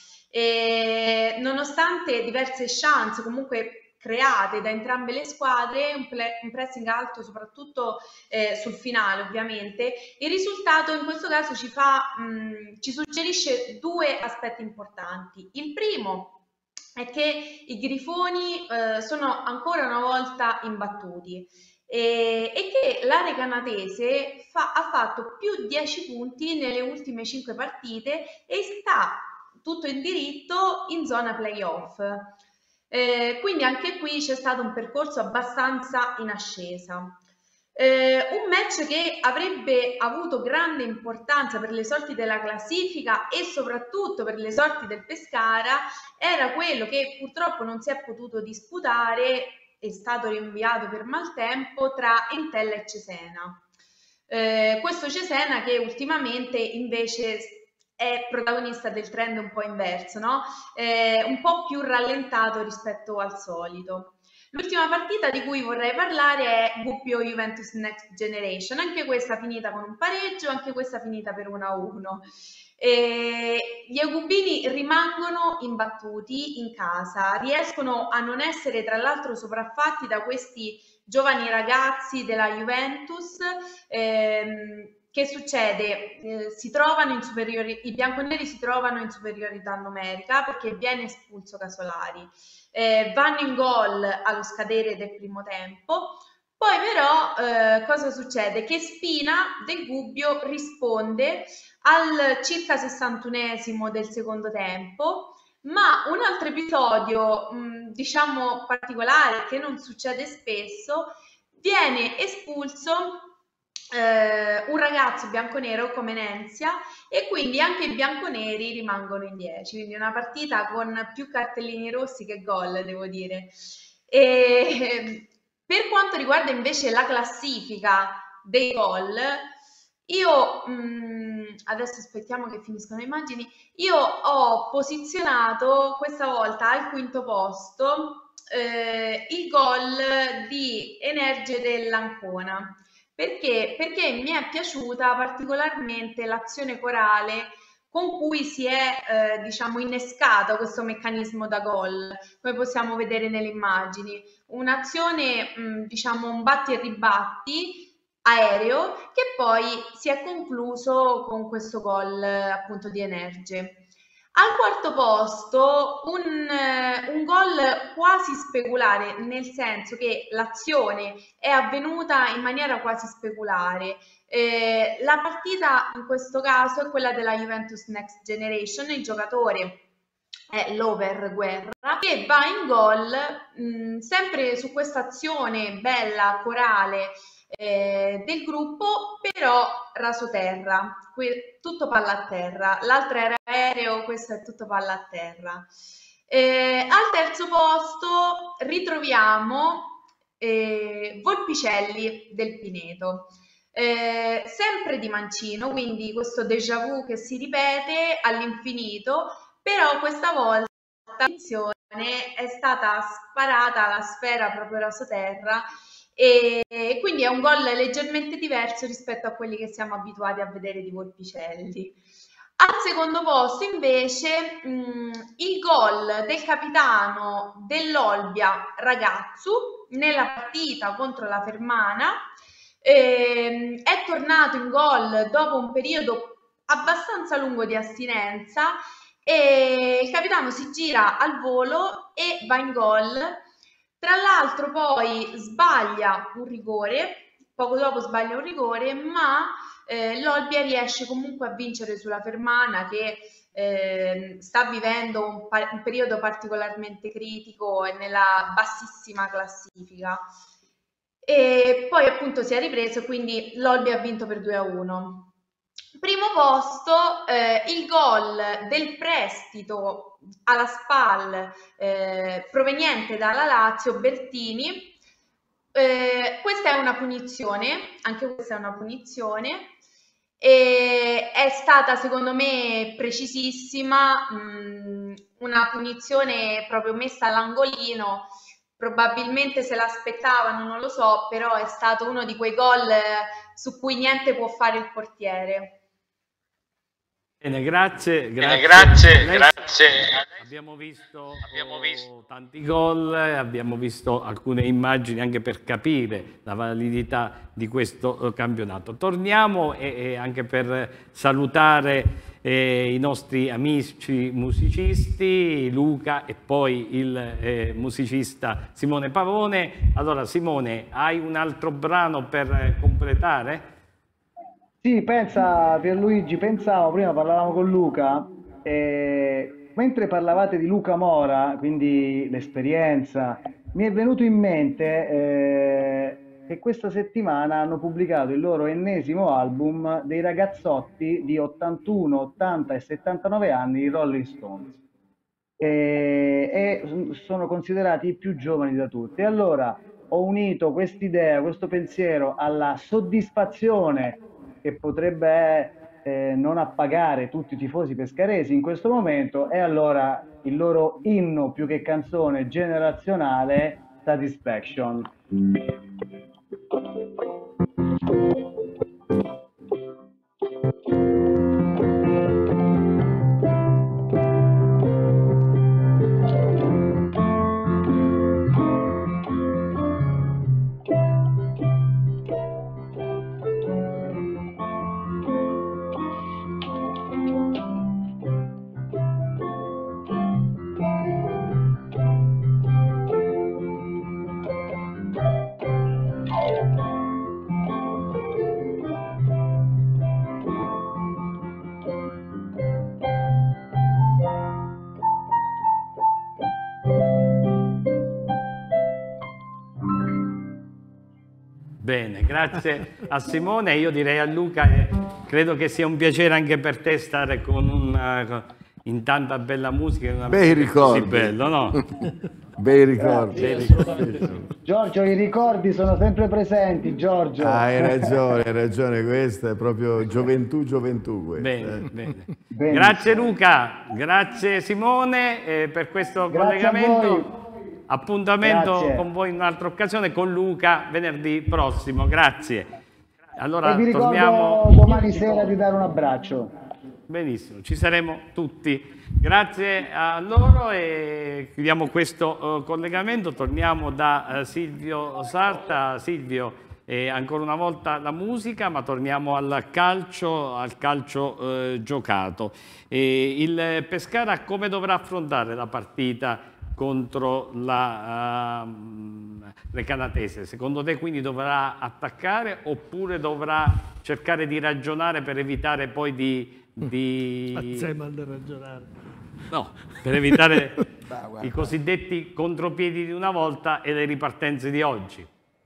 E, nonostante diverse chance comunque create da entrambe le squadre, un, un pressing alto soprattutto eh, sul finale ovviamente, il risultato in questo caso ci, fa, mh, ci suggerisce due aspetti importanti. Il primo è che i grifoni eh, sono ancora una volta imbattuti e, e che la Recanatese fa, ha fatto più dieci punti nelle ultime cinque partite e sta tutto in diritto in zona playoff. Eh, quindi anche qui c'è stato un percorso abbastanza in ascesa. Eh, un match che avrebbe avuto grande importanza per le sorti della classifica e soprattutto per le sorti del Pescara era quello che purtroppo non si è potuto disputare, è stato rinviato per maltempo, tra Entella e Cesena. Eh, questo Cesena che ultimamente invece è protagonista del trend un po' inverso, no? Eh, un po' più rallentato rispetto al solito. L'ultima partita di cui vorrei parlare è Gubbio Juventus Next Generation, anche questa finita con un pareggio, anche questa finita per uno a uno. E gli agubini rimangono imbattuti in casa, riescono a non essere tra l'altro sopraffatti da questi giovani ragazzi della Juventus. Ehm, che succede? Eh, si trovano in superiori, i bianconeri si trovano in superiorità numerica perché viene espulso Casolari. Eh, vanno in gol allo scadere del primo tempo, poi però eh, cosa succede? Che Spina del Gubbio risponde al circa sessantunesimo del secondo tempo, ma un altro episodio mh, diciamo particolare che non succede spesso, viene espulso eh, un ragazzo bianconero come Nenzia e quindi anche i bianconeri rimangono in dieci, quindi una partita con più cartellini rossi che gol, devo dire. E per quanto riguarda invece la classifica dei gol, io mh, adesso aspettiamo che finiscono le immagini, io ho posizionato questa volta al quinto posto eh, il gol di Energie dell'Ancona. Perché? Perché mi è piaciuta particolarmente l'azione corale con cui si è eh, diciamo innescato questo meccanismo da gol, come possiamo vedere nelle immagini. Un'azione, diciamo, un batti e ribatti aereo che poi si è concluso con questo gol appunto di Energie. Al quarto posto un, un gol quasi speculare, nel senso che l'azione è avvenuta in maniera quasi speculare. Eh, la partita in questo caso è quella della Juventus Next Generation, il giocatore è l'Over Guerra che va in gol mh, sempre su questa azione bella, corale eh, del gruppo, però rasoterra, tutto palla a terra, l'altro era aereo, questo è tutto palla a terra. Eh, al terzo posto ritroviamo eh, Volpicelli del Pineto. Eh, sempre di mancino, quindi questo déjà vu che si ripete all'infinito, però questa volta attenzione, è stata sparata alla sfera proprio rasoterra e quindi è un gol leggermente diverso rispetto a quelli che siamo abituati a vedere di Volpicelli. Al secondo posto invece mh, il gol del capitano dell'Olbia Ragazzu nella partita contro la Fermana. Eh, è tornato in gol dopo un periodo abbastanza lungo di astinenza e il capitano si gira al volo e va in gol. Tra l'altro poi sbaglia un rigore, poco dopo sbaglia un rigore, ma eh, l'Olbia riesce comunque a vincere sulla Fermana che eh, sta vivendo un, un periodo particolarmente critico e nella bassissima classifica. E poi appunto si è ripreso, quindi l'Olbia ha vinto per due a uno. Primo posto, eh, il gol del prestito alla SPAL eh, proveniente dalla Lazio, Bertini. Eh, questa è una punizione, anche questa è una punizione. E è stata secondo me precisissima, mh, una punizione proprio messa all'angolino, probabilmente se l'aspettavano, non lo so, però è stato uno di quei gol su cui niente può fare il portiere. Bene, grazie, grazie. Bene, grazie, grazie. Abbiamo visto, abbiamo visto tanti gol, abbiamo visto alcune immagini anche per capire la validità di questo campionato. Torniamo e, e anche per salutare eh, i nostri amici musicisti, Luca e poi il eh, musicista Simone Pavone. Allora Simone, hai un altro brano per completare? Sì, pensa Pierluigi, pensavo, prima parlavamo con Luca, e mentre parlavate di Luca Mora, quindi l'esperienza, mi è venuto in mente eh, che questa settimana hanno pubblicato il loro ennesimo album dei ragazzotti di ottantuno, ottanta e settantanove anni, i Rolling Stones, e, e sono considerati i più giovani da tutti. E allora ho unito quest'idea, questo pensiero alla soddisfazione che potrebbe eh, non appagare tutti i tifosi pescaresi in questo momento, e allora il loro inno più che canzone generazionale, Satisfaction. Bene, grazie a Simone. Io direi a Luca, eh, credo che sia un piacere anche per te stare con una, in tanta bella musica. Una Bei ricordi. Così bello, no? Bei ricordi. Bei ricordi. Giorgio, i ricordi sono sempre presenti, Giorgio. Ah, hai ragione, hai ragione, questa è proprio gioventù, gioventù questa. Bene, bene. Bene. Grazie Luca, grazie Simone eh, per questo Grazie collegamento. Appuntamento Grazie. con voi in un'altra occasione, con Luca venerdì prossimo. Grazie. Allora e vi ricordo torniamo domani sera di dare un abbraccio. Benissimo, ci saremo tutti. Grazie a loro e chiudiamo questo uh, collegamento. Torniamo da uh, Silvio Sarta. Silvio, eh, ancora una volta la musica, ma torniamo al calcio, al calcio uh, giocato. E il Pescara come dovrà affrontare la partita contro la uh, Recanatese? Secondo te quindi dovrà attaccare oppure dovrà cercare di ragionare per evitare poi di... di... Zeman da ragionare. No, per evitare i cosiddetti contropiedi di una volta e le ripartenze di oggi?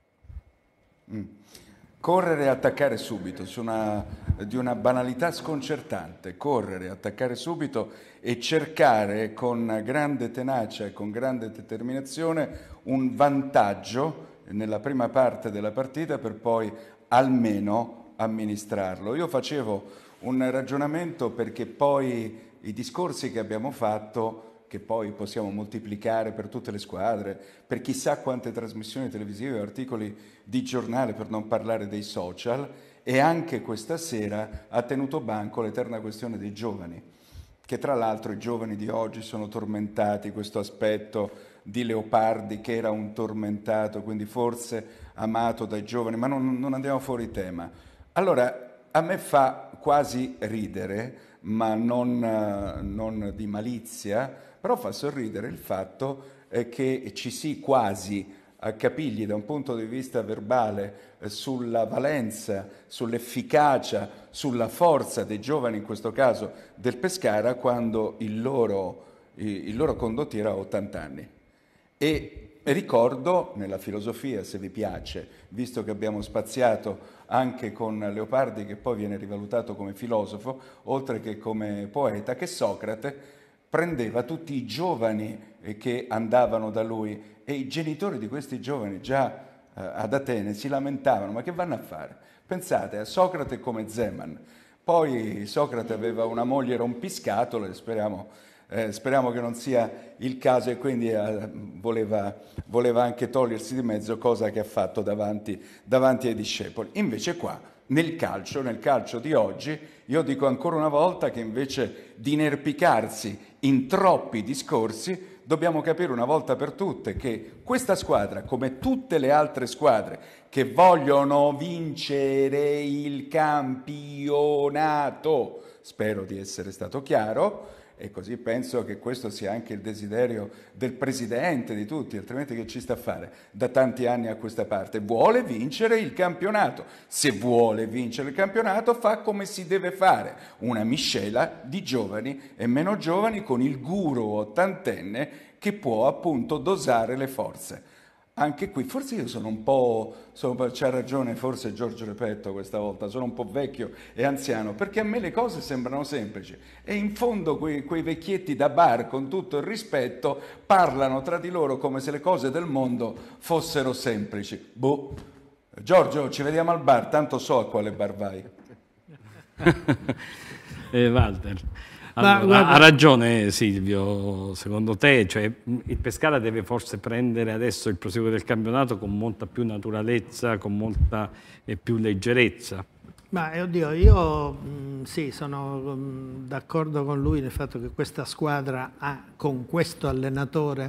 Mm. Correre e attaccare subito, su una, di una banalità sconcertante, correre, attaccare subito e cercare con grande tenacia e con grande determinazione un vantaggio nella prima parte della partita per poi almeno amministrarlo. Io facevo un ragionamento perché poi i discorsi che abbiamo fatto, che poi possiamo moltiplicare per tutte le squadre, per chissà quante trasmissioni televisive o articoli di giornale, per non parlare dei social, e anche questa sera ha tenuto banco l'eterna questione dei giovani, che tra l'altro i giovani di oggi sono tormentati, questo aspetto di Leopardi che era un tormentato, quindi forse amato dai giovani, ma non, non andiamo fuori tema. Allora, a me fa quasi ridere, ma non, non di malizia, però fa sorridere il fatto eh, che ci si quasi accapigli da un punto di vista verbale eh, sulla valenza, sull'efficacia, sulla forza dei giovani, in questo caso del Pescara, quando il loro, il loro condottiero ha ottanta anni. E ricordo, nella filosofia, se vi piace, visto che abbiamo spaziato anche con Leopardi, che poi viene rivalutato come filosofo, oltre che come poeta, che Socrate prendeva tutti i giovani che andavano da lui e i genitori di questi giovani già eh, ad Atene si lamentavano, ma che vanno a fare? Pensate a Socrate come Zeman, Poi Socrate aveva una moglie rompiscatole, speriamo, eh, speriamo che non sia il caso, e quindi eh, voleva, voleva anche togliersi di mezzo, cosa che ha fatto davanti, davanti ai discepoli. Invece qua, nel calcio, nel calcio di oggi, io dico ancora una volta che invece di inerpicarsi in troppi discorsi, dobbiamo capire una volta per tutte che questa squadra, come tutte le altre squadre che vogliono vincere il campionato, spero di essere stato chiaro, e così penso che questo sia anche il desiderio del presidente, di tutti, altrimenti che ci sta a fare da tanti anni a questa parte? Vuole vincere il campionato. Se vuole vincere il campionato fa come si deve fare, una miscela di giovani e meno giovani con il guru ottantenne che può appunto dosare le forze. Anche qui, forse io sono un po', sono, c'ha ragione forse Giorgio Repetto questa volta, sono un po' vecchio e anziano, perché a me le cose sembrano semplici e in fondo quei, quei vecchietti da bar, con tutto il rispetto, parlano tra di loro come se le cose del mondo fossero semplici. Boh. Giorgio, ci vediamo al bar, tanto so a quale bar vai. eh, Walter. Allora, ha ragione Silvio, secondo te, cioè, il Pescara deve forse prendere adesso il proseguo del campionato con molta più naturalezza, con molta eh, più leggerezza? Ma oddio, io mh, sì, sono d'accordo con lui nel fatto che questa squadra ha, con questo allenatore,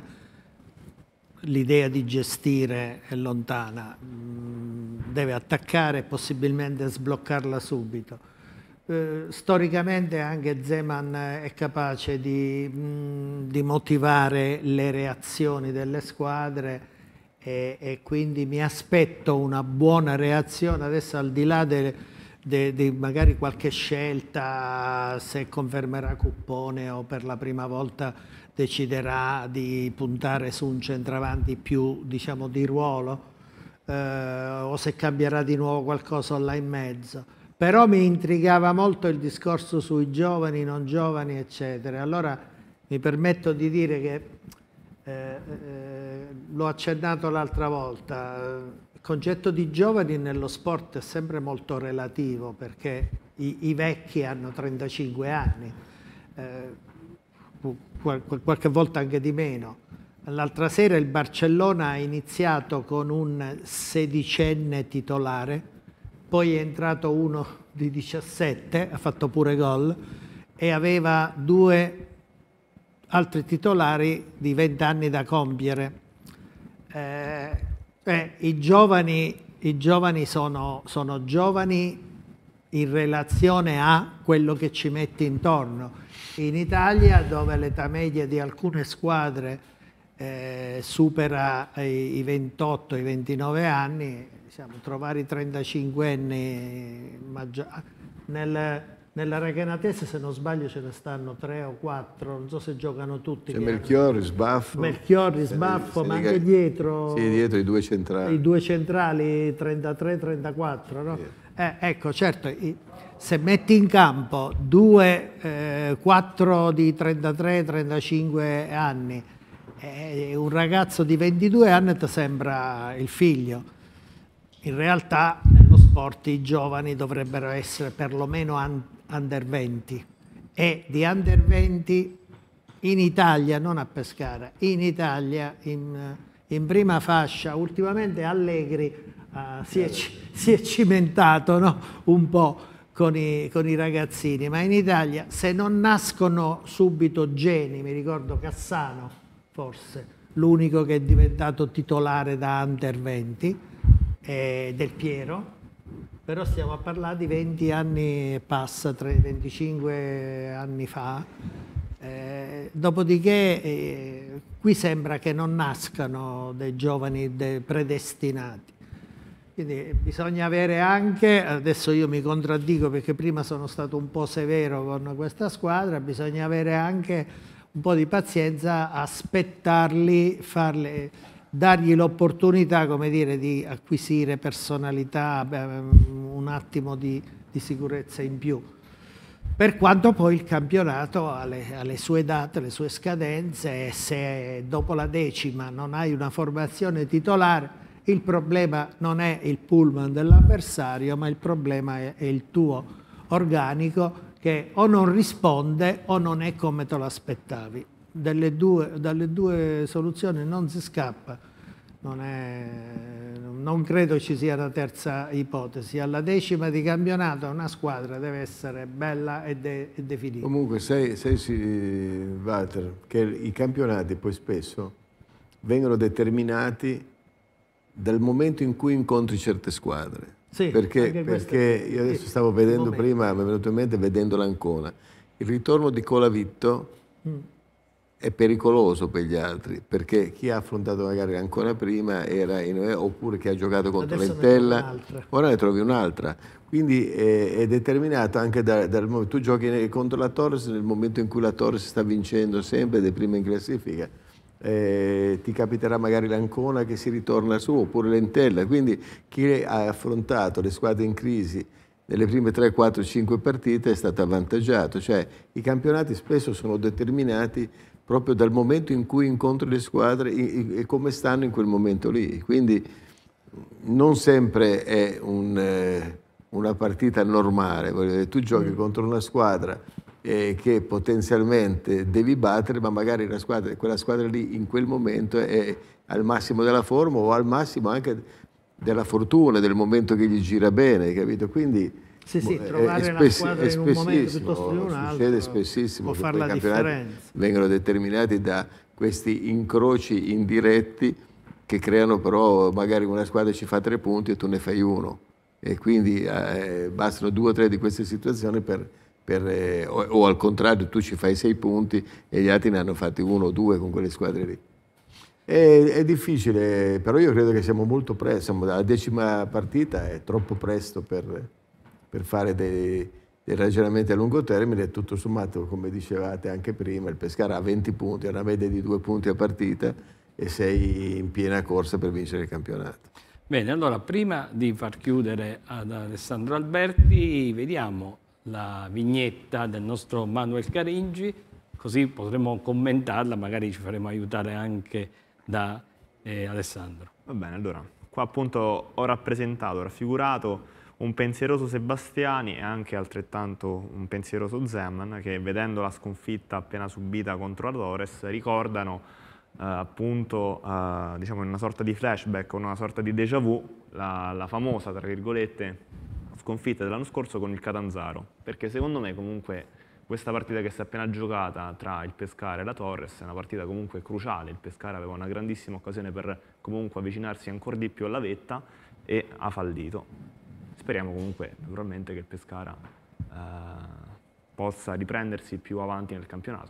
l'idea di gestire è lontana, mh, deve attaccare e possibilmente sbloccarla subito. Eh, storicamente anche Zeman è capace di, mh, di motivare le reazioni delle squadre e, e quindi mi aspetto una buona reazione adesso, al di là di magari qualche scelta, se confermerà Cuppone o per la prima volta deciderà di puntare su un centravanti più, diciamo, di ruolo, eh, o se cambierà di nuovo qualcosa là in mezzo. Però mi intrigava molto il discorso sui giovani, non giovani, eccetera. Allora mi permetto di dire che, eh, eh, l'ho accennato l'altra volta, il concetto di giovani nello sport è sempre molto relativo, perché i, i vecchi hanno trentacinque anni, eh, qualche volta anche di meno. L'altra sera il Barcellona ha iniziato con un sedicenne titolare, poi è entrato uno di diciassette, ha fatto pure gol, e aveva due altri titolari di venti anni da compiere. Eh, eh, i giovani, i giovani sono, sono giovani in relazione a quello che ci mette intorno. In Italia, dove l'età media di alcune squadre eh, supera i, i ventotto, i ventinove anni, diciamo, trovare i trentacinquenni nel, nella Recanatese, se non sbaglio ce ne stanno tre o quattro, non so se giocano tutti. C'è Melchiorri, Sbaffo. Melchiorri, Sbaffo, ma anche dietro, sì, dietro i due centrali. I due centrali trentatré trentaquattro, no? Sì. Eh, ecco, certo, se metti in campo due, eh, quattro di trentatré trentacinque anni, eh, un ragazzo di ventidue anni ti sembra il figlio. In realtà nello sport i giovani dovrebbero essere perlomeno under venti, e di under venti in Italia, non a Pescara, in Italia in, in prima fascia. Ultimamente Allegri uh, si, è, si è cimentato, no? Un po' con i, con i ragazzini, ma in Italia se non nascono subito geni, mi ricordo Cassano forse, l'unico che è diventato titolare da under venti, Del Piero, però stiamo a parlare di venti anni e passa, venticinque anni fa. Eh, dopodiché eh, qui sembra che non nascano dei giovani de predestinati. Quindi bisogna avere anche, adesso io mi contraddico perché prima sono stato un po' severo con questa squadra, bisogna avere anche un po' di pazienza, aspettarli, farle... dargli l'opportunità, come dire, di acquisire personalità, un attimo di, di sicurezza in più. Per quanto poi il campionato ha le, ha le sue date, le sue scadenze, e se dopo la decima non hai una formazione titolare, il problema non è il pullman dell'avversario, ma il problema è, è il tuo organico che o non risponde o non è come te lo aspettavi. Delle due, dalle due soluzioni non si scappa, non, è, non credo ci sia una terza ipotesi. Alla decima di campionato una squadra deve essere bella e, de, e definita. Comunque sai, sai Walter, che i campionati poi spesso vengono determinati dal momento in cui incontri certe squadre. Sì, perché, perché io adesso stavo vedendo prima, mi è venuto in mente vedendo l'Ancona, il ritorno di Colavitto mm. è pericoloso per gli altri, perché chi ha affrontato magari l'Ancona prima era in, oppure chi ha giocato contro l'Entella, ora ne trovi un'altra. Quindi è, è determinato anche da, dal momento, tu giochi contro la Torres nel momento in cui la Torres sta vincendo sempre ed è prima in classifica. Eh, ti capiterà magari l'Ancona che si ritorna su, oppure l'Entella, quindi chi ha affrontato le squadre in crisi nelle prime tre, quattro, cinque partite è stato avvantaggiato, cioè i campionati spesso sono determinati proprio dal momento in cui incontri le squadre e come stanno in quel momento lì, quindi non sempre è un, eh, una partita normale, voglio dire, tu giochi mm. contro una squadra Eh, che potenzialmente devi battere, ma magari la squadra, quella squadra lì in quel momento è al massimo della forma o al massimo anche della fortuna, del momento che gli gira bene, capito? Quindi sì, sì, è, trovare è, la squadra in un momento piuttosto di un altro succede spessissimo può che fare quei la campionati differenza. vengono determinati da questi incroci indiretti che creano però magari una squadra ci fa tre punti e tu ne fai uno e quindi eh, bastano due o tre di queste situazioni per Per, eh, o, o al contrario tu ci fai sei punti e gli altri ne hanno fatti uno o due con quelle squadre lì. È, è difficile, però io credo che siamo molto presto, alla decima partita è troppo presto per, per fare dei, dei ragionamenti a lungo termine e tutto sommato, come dicevate anche prima, il Pescara ha venti punti, ha una media di due punti a partita e sei in piena corsa per vincere il campionato. Bene, allora prima di far chiudere ad Alessandro Alberti, vediamo la vignetta del nostro Manuel Caringi, così potremo commentarla, magari ci faremo aiutare anche da eh, Alessandro. Va bene, allora, qua appunto ho rappresentato, ho raffigurato un pensieroso Sebastiani e anche altrettanto un pensieroso Zeman che vedendo la sconfitta appena subita contro la Torres ricordano eh, appunto eh, diciamo in una sorta di flashback o una sorta di déjà vu la, la famosa, tra virgolette, sconfitta dell'anno scorso con il Catanzaro, perché secondo me comunque questa partita che si è appena giocata tra il Pescara e la Torres è una partita comunque cruciale. Il Pescara aveva una grandissima occasione per comunque avvicinarsi ancora di più alla vetta e ha fallito. Speriamo comunque naturalmente che il Pescara eh, possa riprendersi più avanti nel campionato.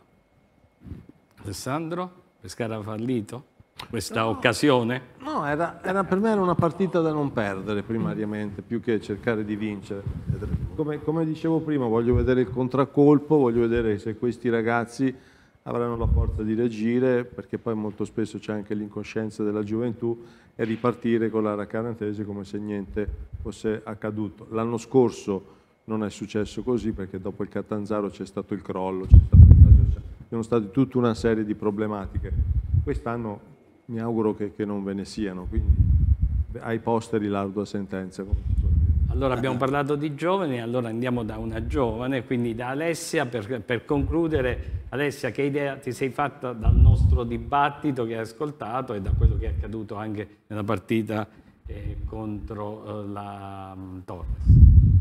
Alessandro, Pescara ha fallito? Questa no, occasione? No, era, era per me era una partita da non perdere primariamente, più che cercare di vincere. Come, come dicevo prima, voglio vedere il contraccolpo, voglio vedere se questi ragazzi avranno la forza di reagire, perché poi molto spesso c'è anche l'incoscienza della gioventù, e ripartire con la Racanatese come se niente fosse accaduto. L'anno scorso non è successo così, perché dopo il Catanzaro c'è stato il crollo, c'è stato il caso, ci sono state tutta una serie di problematiche. Quest'anno mi auguro che, che non ve ne siano, quindi ai posteri l'ardua sentenza. Allora abbiamo parlato di giovani, allora andiamo da una giovane, quindi da Alessia, per, per concludere. Alessia, che idea ti sei fatta dal nostro dibattito che hai ascoltato e da quello che è accaduto anche nella partita eh, contro eh, la um, Torres?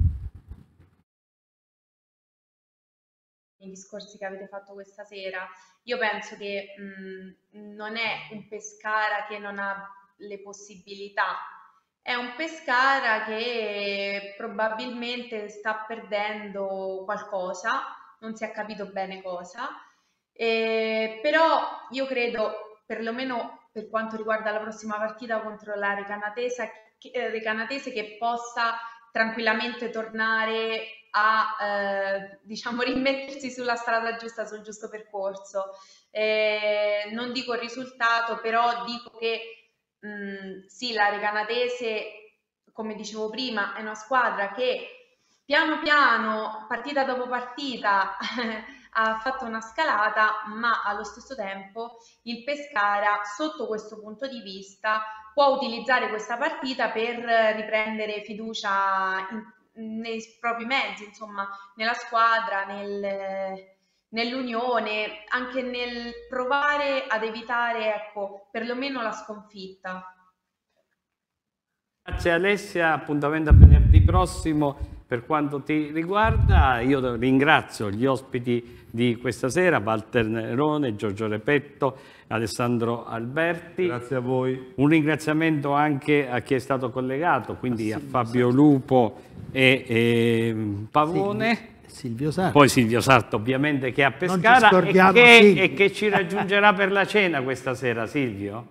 I discorsi che avete fatto questa sera, io penso che mh, non è un Pescara che non ha le possibilità, è un Pescara che probabilmente sta perdendo qualcosa, non si è capito bene cosa, eh, però io credo, perlomeno per quanto riguarda la prossima partita contro la Recanatese, che, eh, Recanatese che possa tranquillamente tornare a eh, diciamo rimettersi sulla strada giusta, sul giusto percorso. Eh, non dico il risultato, però dico che mh, sì, la Recanatese, come dicevo prima, è una squadra che piano piano, partita dopo partita, ha fatto una scalata, ma allo stesso tempo il Pescara, sotto questo punto di vista, può utilizzare questa partita per riprendere fiducia in nei propri mezzi, insomma, nella squadra, nel, nell'unione, anche nel provare ad evitare, ecco, perlomeno la sconfitta. Grazie Alessia, appuntamento a venerdì prossimo per quanto ti riguarda. Io ringrazio gli ospiti di questa sera, Walter Nerone, Giorgio Repetto, Alessandro Alberti. Grazie a voi. Un ringraziamento anche a chi è stato collegato, quindi a Fabio Lupo e, e Pavone. Silvio Sarto. Poi Silvio Sarto ovviamente che è a Pescara e che, e che ci raggiungerà per la cena questa sera, Silvio?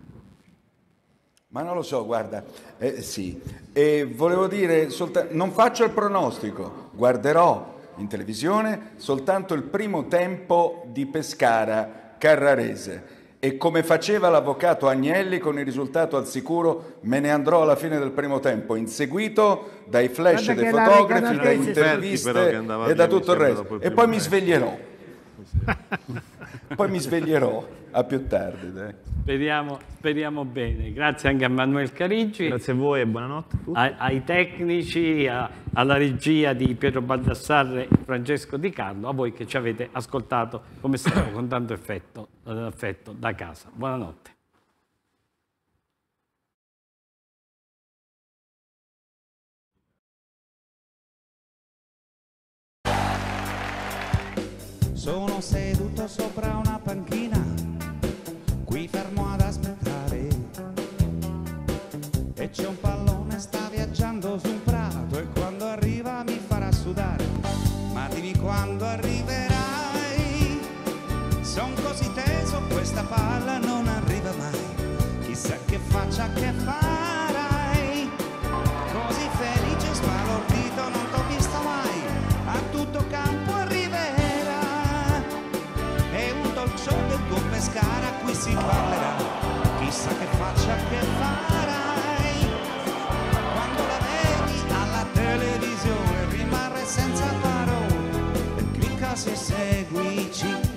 Ma non lo so, guarda, eh, sì, e volevo dire, non faccio il pronostico, guarderò in televisione soltanto il primo tempo di Pescara-Carrarese e come faceva l'avvocato Agnelli con il risultato al sicuro me ne andrò alla fine del primo tempo, inseguito dai flash dei fotografi, da interviste e da tutto il resto, e poi mi sveglierò. Poi mi sveglierò a più tardi. Dai. Speriamo, speriamo bene. Grazie anche a Manuel Carigi. Grazie a voi e buonanotte a tutti. Ai, ai tecnici, a, alla regia di Pietro Baldassarre e Francesco Di Carlo, a voi che ci avete ascoltato come sempre con tanto affetto, affetto da casa. Buonanotte. Sono seduto sopra una panchina, qui fermo ad aspettare, e c'è un pallone, sta viaggiando su un prato, e quando arriva mi farà sudare, ma dimmi quando arriverai, son così teso, questa palla non arriva mai, chissà che faccia che farai, così felice, sbalordito, non t'ho visto mai, a tutto campo arriverai. Del tuo Pescara qui si parlerà, chissà che faccia che farai, quando la vedi alla televisione rimarrai senza parole, e clicca se seguici.